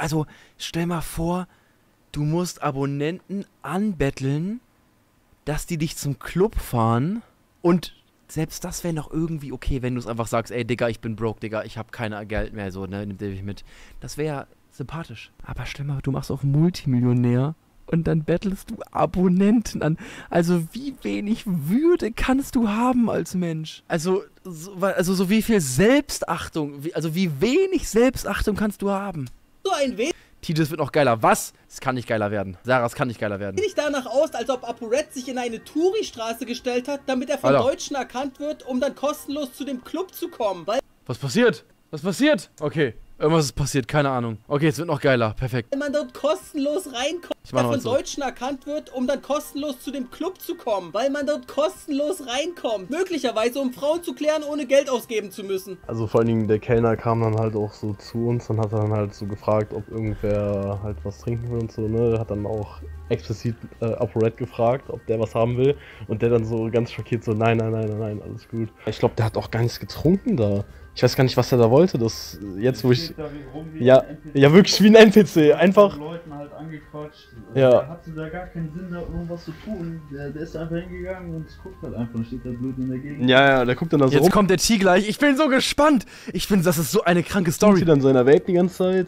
vor, du musst Abonnenten anbetteln, dass die dich zum Club fahren und selbst das wäre noch irgendwie okay, wenn du es einfach sagst, ey, Digga, ich bin broke, Digga, ich habe kein Geld mehr, so, ne, nimm dich mit. Das wäre sympathisch. Aber stell mal, du machst auf Multimillionär und dann bettelst du Abonnenten an. Also wie wenig Würde kannst du haben als Mensch? Also so wie viel Selbstachtung, also wie wenig Selbstachtung kannst du haben? So ein Weg. Tito, es wird noch geiler. Was? Es kann nicht geiler werden. Sarah, es kann nicht geiler werden. Sieht nicht danach aus, als ob ApoRed sich in eine Touri-Straße gestellt hat, damit er von Deutschen erkannt wird, um dann kostenlos zu dem Club zu kommen. Weil was passiert? Was passiert? Okay. Irgendwas ist passiert, keine Ahnung. Okay, es wird noch geiler. Perfekt. Wenn man dort kostenlos reinkommt, der von Deutschen erkannt wird, um dann kostenlos zu dem Club zu kommen. Weil man dort kostenlos reinkommt. Möglicherweise, um Frauen zu klären, ohne Geld ausgeben zu müssen. Also vor allen Dingen der Kellner kam dann halt auch so zu uns und hat dann halt so gefragt, ob irgendwer halt was trinken will und so, ne? Hat dann auch explizit ApoRed gefragt, ob der was haben will. Und der dann so ganz schockiert so, nein, alles gut. Ich glaube, der hat auch gar nichts getrunken da. Ich weiß gar nicht, was er da wollte, das jetzt wo ich... Ja, wirklich wie ein NPC, einfach... Leuten halt angequatscht, ja. Der hatte da gar keinen Sinn, da irgendwas zu tun. Der ist einfach hingegangen und guckt halt einfach, steht da blöd in der Gegend. Ja, der guckt dann da so jetzt rum. Kommt der T gleich, ich bin so gespannt. Ich finde, das ist so eine kranke Story. Steht dann in seiner Welt die ganze Zeit.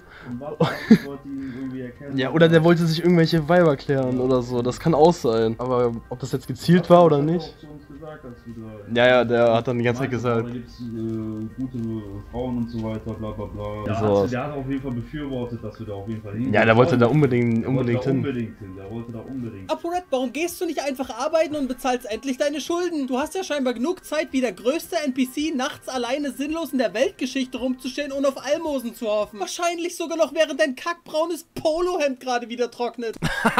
Ja, oder der wollte sich irgendwelche Weiber klären oder so, das kann auch sein. Aber ob das jetzt gezielt war oder nicht... Ja, der hat dann die ganze Zeit gesagt. Da gibt's gute Frauen und so weiter, bla bla bla. Der hat auf jeden Fall befürwortet, dass wir da auf jeden Fall hingehen. Ja, der wollte da unbedingt hin. Der wollte da unbedingt. ApoRed, warum gehst du nicht einfach arbeiten und bezahlst endlich deine Schulden? Du hast ja scheinbar genug Zeit, wie der größte NPC nachts alleine sinnlos in der Weltgeschichte rumzustehen und auf Almosen zu hoffen. Wahrscheinlich sogar noch während dein kackbraunes Polohemd gerade wieder trocknet.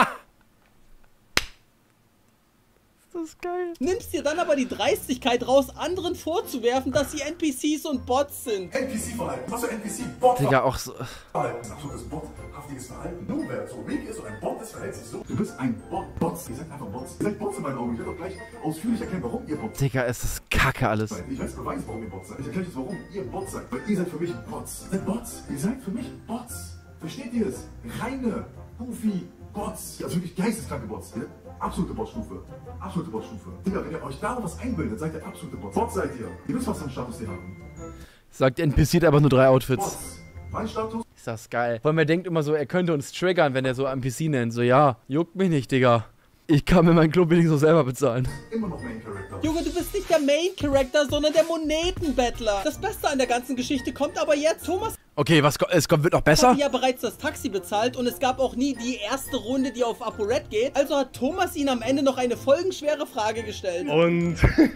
Das ist geil. Nimmst dir dann aber die Dreistigkeit raus, anderen vorzuwerfen, dass sie NPCs und Bots sind. NPC-Verhalten. Was für NPC-Bot? Digga, auch so. Verhalten. Absolutes bothaftiges Verhalten. Nur wer so weak ist und ein Bot ist, verhält sich so. Du bist ein Bot. Bots. Ihr seid einfach Bots. Ihr seid Bots in meinen Augen. Ich werde doch gleich ausführlich erklären, warum ihr Bots seid. Digga, es ist kacke alles. Ich weiß warum ihr Bots seid. Ich erkläre euch, warum ihr Bots seid. Weil ihr seid für mich Bots. Ihr seid Bots. Ihr seid für mich Bots. Versteht ihr es? Reine, goofy Bots. Also wirklich geisteskranke Bots. Absolute Botstufe. Absolute Botstufe. Digga, wenn ihr euch darauf was einbildet, seid ihr absolute Bots. Bots seid ihr. Ihr wisst, was für einen Status die haben. Sagt NPC aber nur 3 Outfits. Bots. Mein Status? Ist das geil. Weil man denkt immer so, er könnte uns triggern, wenn er so NPC nennt. So, ja, juckt mich nicht, Digga. Ich kann mir meinen Club wenigstens so selber bezahlen. Immer noch Main Character. Junge, du bist nicht der Main Character, sondern der Moneten-Battler. Das Beste an der ganzen Geschichte kommt aber jetzt. Thomas Okay, wird noch besser? hat ja bereits das Taxi bezahlt und es gab auch nie die erste Runde, die auf ApoRed geht. Also hat Thomas ihn am Ende noch eine folgenschwere Frage gestellt. Und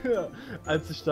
als wir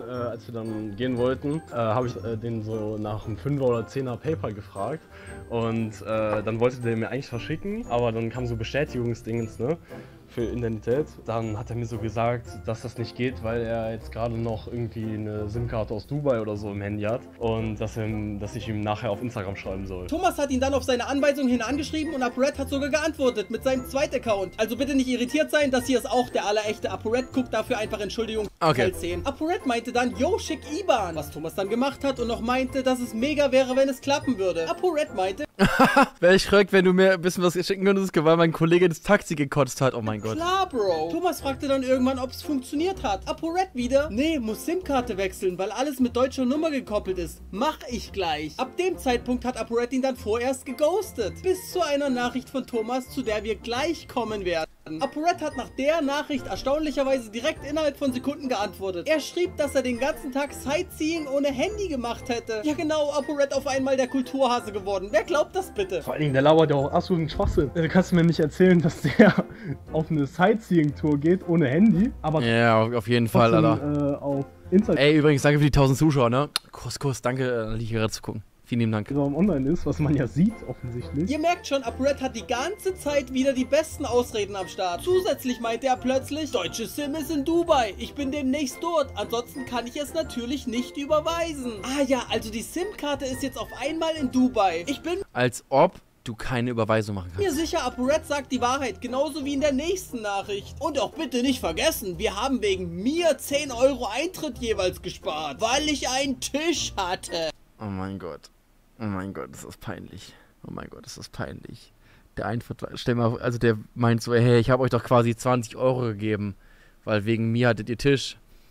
dann gehen wollten, habe ich den so nach einem 5er oder 10er PayPal gefragt. Und dann wollte der mir eigentlich verschicken, aber dann kam so Bestätigungsdingens, ne? Für Identität. Dann hat er mir so gesagt, dass das nicht geht, weil er jetzt gerade noch irgendwie eine SIM-Karte aus Dubai oder so im Handy hat und dass ich ihm nachher auf Instagram schreiben soll. Thomas hat ihn dann auf seine Anweisung hin angeschrieben und ApoRed hat sogar geantwortet mit seinem zweiten Account. Also bitte nicht irritiert sein, das hier ist auch der allerechte ApoRed. Guckt dafür einfach Entschuldigung okay. 10. ApoRed meinte dann, yo, schick IBAN. Was Thomas dann gemacht hat und noch meinte, dass es mega wäre, wenn es klappen würde. ApoRed meinte, wäre ich verrückt, wenn du mir ein bisschen was schicken könntest, weil mein Kollege das Taxi gekotzt hat. Oh mein Gott. Klar, Bro. Thomas fragte dann irgendwann, ob es funktioniert hat. ApoRed wieder, nee, muss SIM-Karte wechseln, weil alles mit deutscher Nummer gekoppelt ist. Mach ich gleich. Ab dem Zeitpunkt hat ApoRed ihn dann vorerst geghostet. Bis zu einer Nachricht von Thomas, zu der wir gleich kommen werden. ApoRed hat nach der Nachricht erstaunlicherweise direkt innerhalb von Sekunden geantwortet. Er schrieb, dass er den ganzen Tag Sightseeing ohne Handy gemacht hätte. Ja genau, ApoRed auf einmal der Kulturhase geworden. Wer glaubt das bitte? Vor allen Dingen, der labert ja auch absoluten Schwachsinn. Du kannst mir nicht erzählen, dass der auf eine Sightseeing-Tour geht ohne Handy, aber ja, auf jeden Fall, Alter. Auf Instagram. Ey, übrigens, danke für die 1000 Zuschauer, ne? Kuss, danke, liegt hier gerade zu gucken. Vielen lieben Dank. Online ist, was man ja sieht, offensichtlich. Ihr merkt schon, ApoRed hat die ganze Zeit wieder die besten Ausreden am Start. Zusätzlich meinte er plötzlich, deutsche SIM ist in Dubai. Ich bin demnächst dort. Ansonsten kann ich es natürlich nicht überweisen. Ah ja, also die SIM-Karte ist jetzt auf einmal in Dubai. Ich bin als ob du keine Überweisung machen kannst. Mir sicher, ApoRed sagt die Wahrheit, genauso wie in der nächsten Nachricht. Und auch bitte nicht vergessen, wir haben wegen mir 10 € Eintritt jeweils gespart, weil ich einen Tisch hatte. Oh mein Gott. Oh mein Gott, das ist peinlich. Oh mein Gott, das ist peinlich. Der Eintritt, stell mal, also der meint so, hey, ich habe euch doch quasi 20 € gegeben, weil wegen mir hattet ihr Tisch.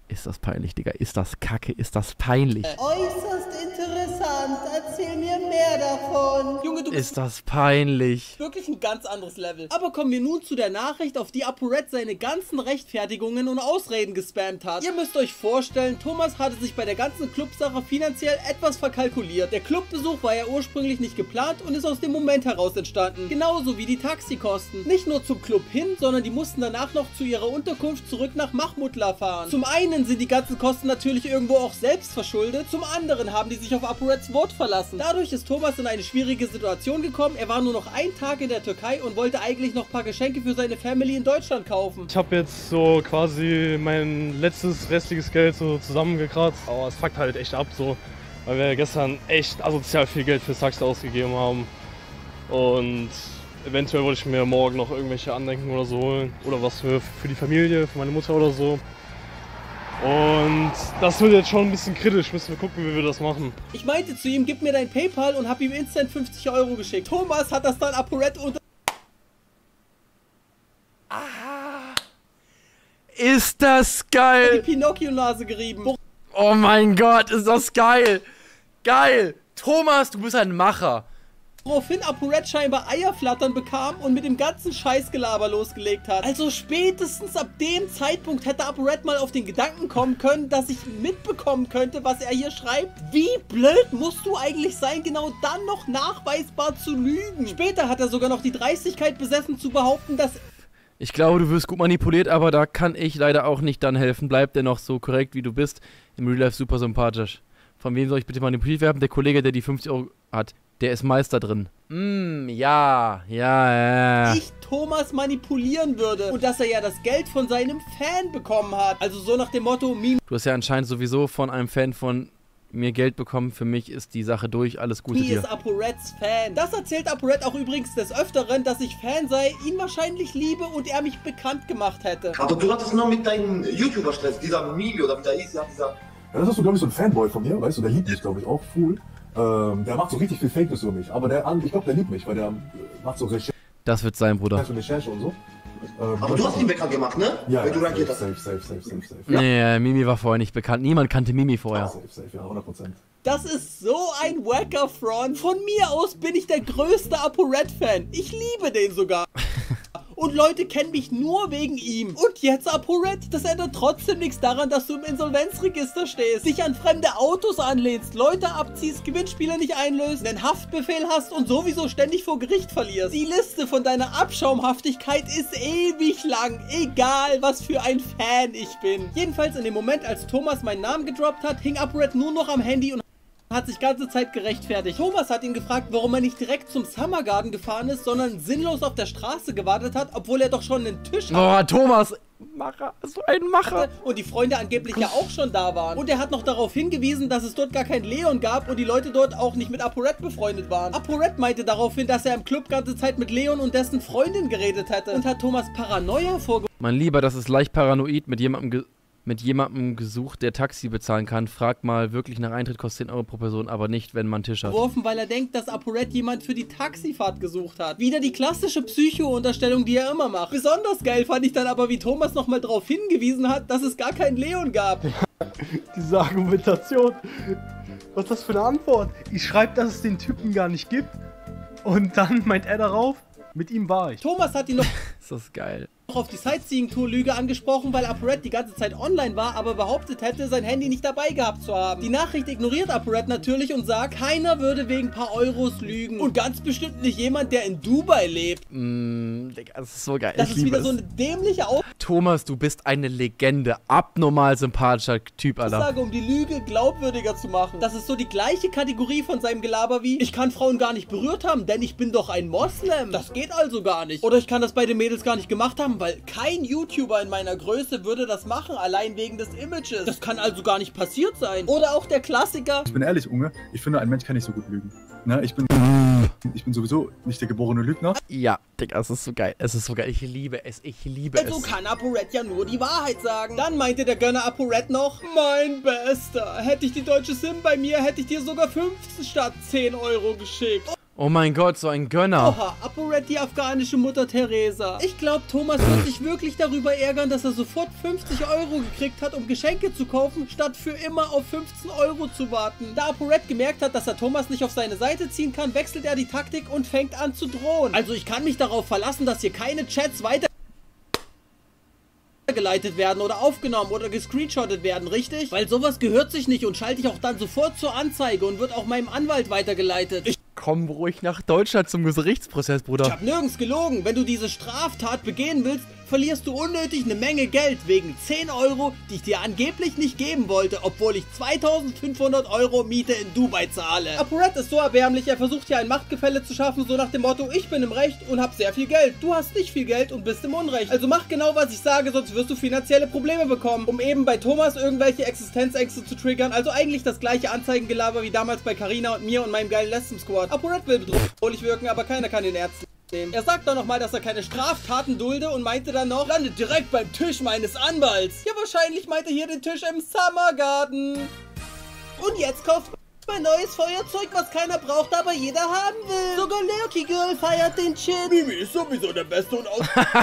Ist das peinlich, Digga. Ist das kacke? Ist das peinlich? Äußerst interessant. Erzähl mir mehr davon. Junge, du bist Ist das peinlich? wirklich ein ganz anderes Level. Aber kommen wir nun zu der Nachricht, auf die ApoRed seine ganzen Rechtfertigungen und Ausreden gespammt hat. Ihr müsst euch vorstellen, Thomas hatte sich bei der ganzen Clubsache finanziell etwas verkalkuliert. Der Clubbesuch war ja ursprünglich nicht geplant und ist aus dem Moment heraus entstanden. Genauso wie die Taxikosten. Nicht nur zum Club hin, sondern die mussten danach noch zu ihrer Unterkunft zurück nach Mahmudla fahren. Zum einen sind die ganzen Kosten natürlich irgendwo auch selbst verschuldet, zum anderen haben die sich auf ApoReds Wort verlassen. Dadurch ist Thomas in eine schwierige Situation gekommen, er war nur noch einen Tag in der Türkei und wollte eigentlich noch ein paar Geschenke für seine Family in Deutschland kaufen. Ich habe jetzt so quasi mein letztes restliches Geld so zusammengekratzt, aber es fuckt halt echt ab so, weil wir gestern echt asozial viel Geld für Taxi ausgegeben haben und eventuell wollte ich mir morgen noch irgendwelche Andenken oder so holen oder was für die Familie, für meine Mutter oder so. Und das wird jetzt schon ein bisschen kritisch, müssen wir gucken, wie wir das machen. Ich meinte zu ihm, gib mir dein PayPal und hab ihm instant 50 € geschickt. Thomas hat das dann ApoRed unter... Ist das geil? die Pinocchio-Nase gerieben. Oh mein Gott, ist das geil. Geil. Thomas, du bist ein Macher. Woraufhin ApoRed scheinbar Eierflattern bekam und mit dem ganzen Scheißgelaber losgelegt hat. Also spätestens ab dem Zeitpunkt hätte ApoRed mal auf den Gedanken kommen können, dass ich mitbekommen könnte, was er hier schreibt. Wie blöd musst du eigentlich sein, genau dann noch nachweisbar zu lügen? Später hat er sogar noch die Dreistigkeit besessen zu behaupten, dass... Ich glaube, du wirst gut manipuliert, aber da kann ich leider auch nicht dann helfen. Bleib dennoch so korrekt, wie du bist. Im Real Life super sympathisch. Von wem soll ich bitte manipuliert werden? Der Kollege, der die 50 € hat. Der ist Meister drin. Ja. Ich Thomas manipulieren würde. Und dass er ja das Geld von seinem Fan bekommen hat. Also so nach dem Motto, Mimi. Du hast ja anscheinend sowieso von einem Fan von mir Geld bekommen. Für mich ist die Sache durch. Alles Gute dir. ist ApoReds Fan. Das erzählt ApoRed auch übrigens des Öfteren, dass ich Fan sei, ihn wahrscheinlich liebe und er mich bekannt gemacht hätte. Aber du hattest noch mit deinem YouTuber-Stress, dieser Mimi oder wie der hieß, ja, dieser... Ja, das ist so, glaube ich, so ein Fanboy von mir, weißt du, der liebt mich, glaube ich, auch cool. Der macht so richtig viel Fake News über mich, aber ich glaube, der liebt mich, weil der macht so Recherche. Das wird sein, Bruder. Recherche und so. Aber du hast ihn bekannt gemacht, ne? Ja, weil du reagiert hast. Safe. Ja? Nee, Mimi war vorher nicht bekannt. Niemand kannte Mimi vorher. Safe, ja, 100%. Das ist so ein wacker Front. Von mir aus bin ich der größte ApoRed-Fan. Ich liebe den sogar. Und Leute kennen mich nur wegen ihm. Und jetzt ApoRed, das ändert trotzdem nichts daran, dass du im Insolvenzregister stehst, dich an fremde Autos anlehnst, Leute abziehst, Gewinnspiele nicht einlöst, einen Haftbefehl hast und sowieso ständig vor Gericht verlierst. Die Liste von deiner Abschaumhaftigkeit ist ewig lang, egal was für ein Fan ich bin. Jedenfalls in dem Moment, als Thomas meinen Namen gedroppt hat, hing ApoRed nur noch am Handy und hat sich ganze Zeit gerechtfertigt. Thomas hat ihn gefragt, warum er nicht direkt zum Summer Garden gefahren ist, sondern sinnlos auf der Straße gewartet hat, obwohl er doch schon einen Tisch hatte. Oh, Thomas! Macher, so ein Macher. Und die Freunde angeblich ja auch schon da waren. Und er hat noch darauf hingewiesen, dass es dort gar keinen Leon gab und die Leute dort auch nicht mit ApoRed befreundet waren. ApoRed meinte daraufhin, dass er im Club ganze Zeit mit Leon und dessen Freundin geredet hätte und hat Thomas Paranoia vorgeworfen. Mein Lieber, das ist leicht paranoid mit jemandem gesucht, der Taxi bezahlen kann. Frag mal, wirklich nach Eintritt kostet 10 € pro Person, aber nicht, wenn man einen Tisch hat. Weil er denkt, dass ApoRed jemand für die Taxifahrt gesucht hat. Wieder die klassische Psycho-Unterstellung, die er immer macht. Besonders geil fand ich dann aber, wie Thomas nochmal darauf hingewiesen hat, dass es gar keinen Leon gab. Diese Argumentation. Was ist das für eine Antwort? Ich schreibe, dass es den Typen gar nicht gibt. Und dann meint er darauf, mit ihm war ich. Thomas hat ihn noch... Ist das geil. Auf die Sightseeing-Tour-Lüge angesprochen, weil ApoRed die ganze Zeit online war, aber behauptet hätte, sein Handy nicht dabei gehabt zu haben. Die Nachricht ignoriert ApoRed natürlich und sagt, keiner würde wegen ein paar Euros lügen. Und ganz bestimmt nicht jemand, der in Dubai lebt. Digga, das ist so geil. Das ist wieder so eine dämliche Thomas, du bist eine Legende. Abnormal sympathischer Typ, Alter. Aussage, um die Lüge glaubwürdiger zu machen. Das ist so die gleiche Kategorie von seinem Gelaber wie, ich kann Frauen gar nicht berührt haben, denn ich bin doch ein Moslem. Das geht also gar nicht. Oder ich kann das bei den Mädels gar nicht gemacht haben, weil kein YouTuber in meiner Größe würde das machen, allein wegen des Images. Das kann also gar nicht passiert sein. Oder auch der Klassiker. Ich bin ehrlich, Unge, ich finde, ein Mensch kann nicht so gut lügen. Ne, ich bin sowieso nicht der geborene Lügner. Ja, Digga, es ist so geil. Es ist so geil. Ich liebe es. Ich liebe es. Also kann ApoRed ja nur die Wahrheit sagen. Dann meinte der Gönner ApoRed noch, mein Bester, hätte ich die deutsche SIM bei mir, hätte ich dir sogar 15 statt 10 € geschickt. Oh mein Gott, so ein Gönner. Oha, ApoRed, die afghanische Mutter Teresa. Ich glaube, Thomas wird sich wirklich darüber ärgern, dass er sofort 50 € gekriegt hat, um Geschenke zu kaufen, statt für immer auf 15 € zu warten. Da ApoRed gemerkt hat, dass er Thomas nicht auf seine Seite ziehen kann, wechselt er die Taktik und fängt an zu drohen. Also ich kann mich darauf verlassen, dass hier keine Chats weitergeleitet werden oder aufgenommen oder gescreenshottet werden, richtig? Weil sowas gehört sich nicht und schalte ich auch dann sofort zur Anzeige und wird auch meinem Anwalt weitergeleitet. Komm ruhig nach Deutschland zum Gerichtsprozess, Bruder. Ich hab nirgends gelogen. Wenn du diese Straftat begehen willst, verlierst du unnötig eine Menge Geld wegen 10 €, die ich dir angeblich nicht geben wollte, obwohl ich 2500 € Miete in Dubai zahle. ApoRed ist so erbärmlich, er versucht hier ein Machtgefälle zu schaffen, so nach dem Motto, ich bin im Recht und hab sehr viel Geld. Du hast nicht viel Geld und bist im Unrecht. Also mach genau, was ich sage, sonst wirst du finanzielle Probleme bekommen, um eben bei Thomas irgendwelche Existenzängste zu triggern. Also eigentlich das gleiche Anzeigengelaber wie damals bei Carina und mir und meinem geilen Lesson Squad. ApoRed will bedrohlich wirken, aber keiner kann den Ärzten. Er sagt dann nochmal, dass er keine Straftaten dulde und meinte dann noch, landet direkt beim Tisch meines Anwalts. Ja, wahrscheinlich meinte hier den Tisch im Summer Garden. Und jetzt kauft mein neues Feuerzeug, was keiner braucht, aber jeder haben will. Sogar Leoki Girl feiert den Shit. Mimi ist sowieso der Beste und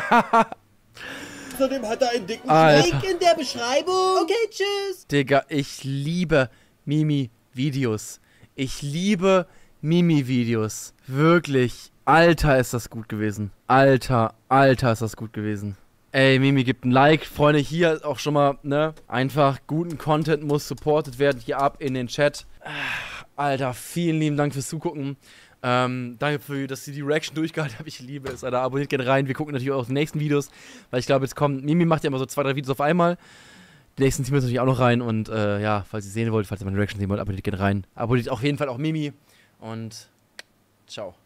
außerdem hat er einen dicken Link in der Beschreibung. Okay, tschüss. Digga, ich liebe Mimi-Videos. Ich liebe Mimi-Videos. Wirklich. Alter, ist das gut gewesen. Alter, ist das gut gewesen. Ey, Mimi gibt ein Like. Freunde, hier auch schon mal, ne? Einfach guten Content muss supported werden. Hier ab in den Chat. Alter, vielen lieben Dank fürs Zugucken. Danke für, dass ihr die Reaction durchgehalten habt. Ich liebe es, Alter. Abonniert gerne rein. Wir gucken natürlich auch auf die nächsten Videos. Weil ich glaube, jetzt kommen... Mimi macht ja immer so 2, 3 Videos auf einmal. Die nächsten ziehen wir natürlich auch noch rein. Und ja, falls ihr sehen wollt, falls ihr meine Reaction sehen wollt, abonniert gerne rein. Abonniert auf jeden Fall auch Mimi. Und ciao.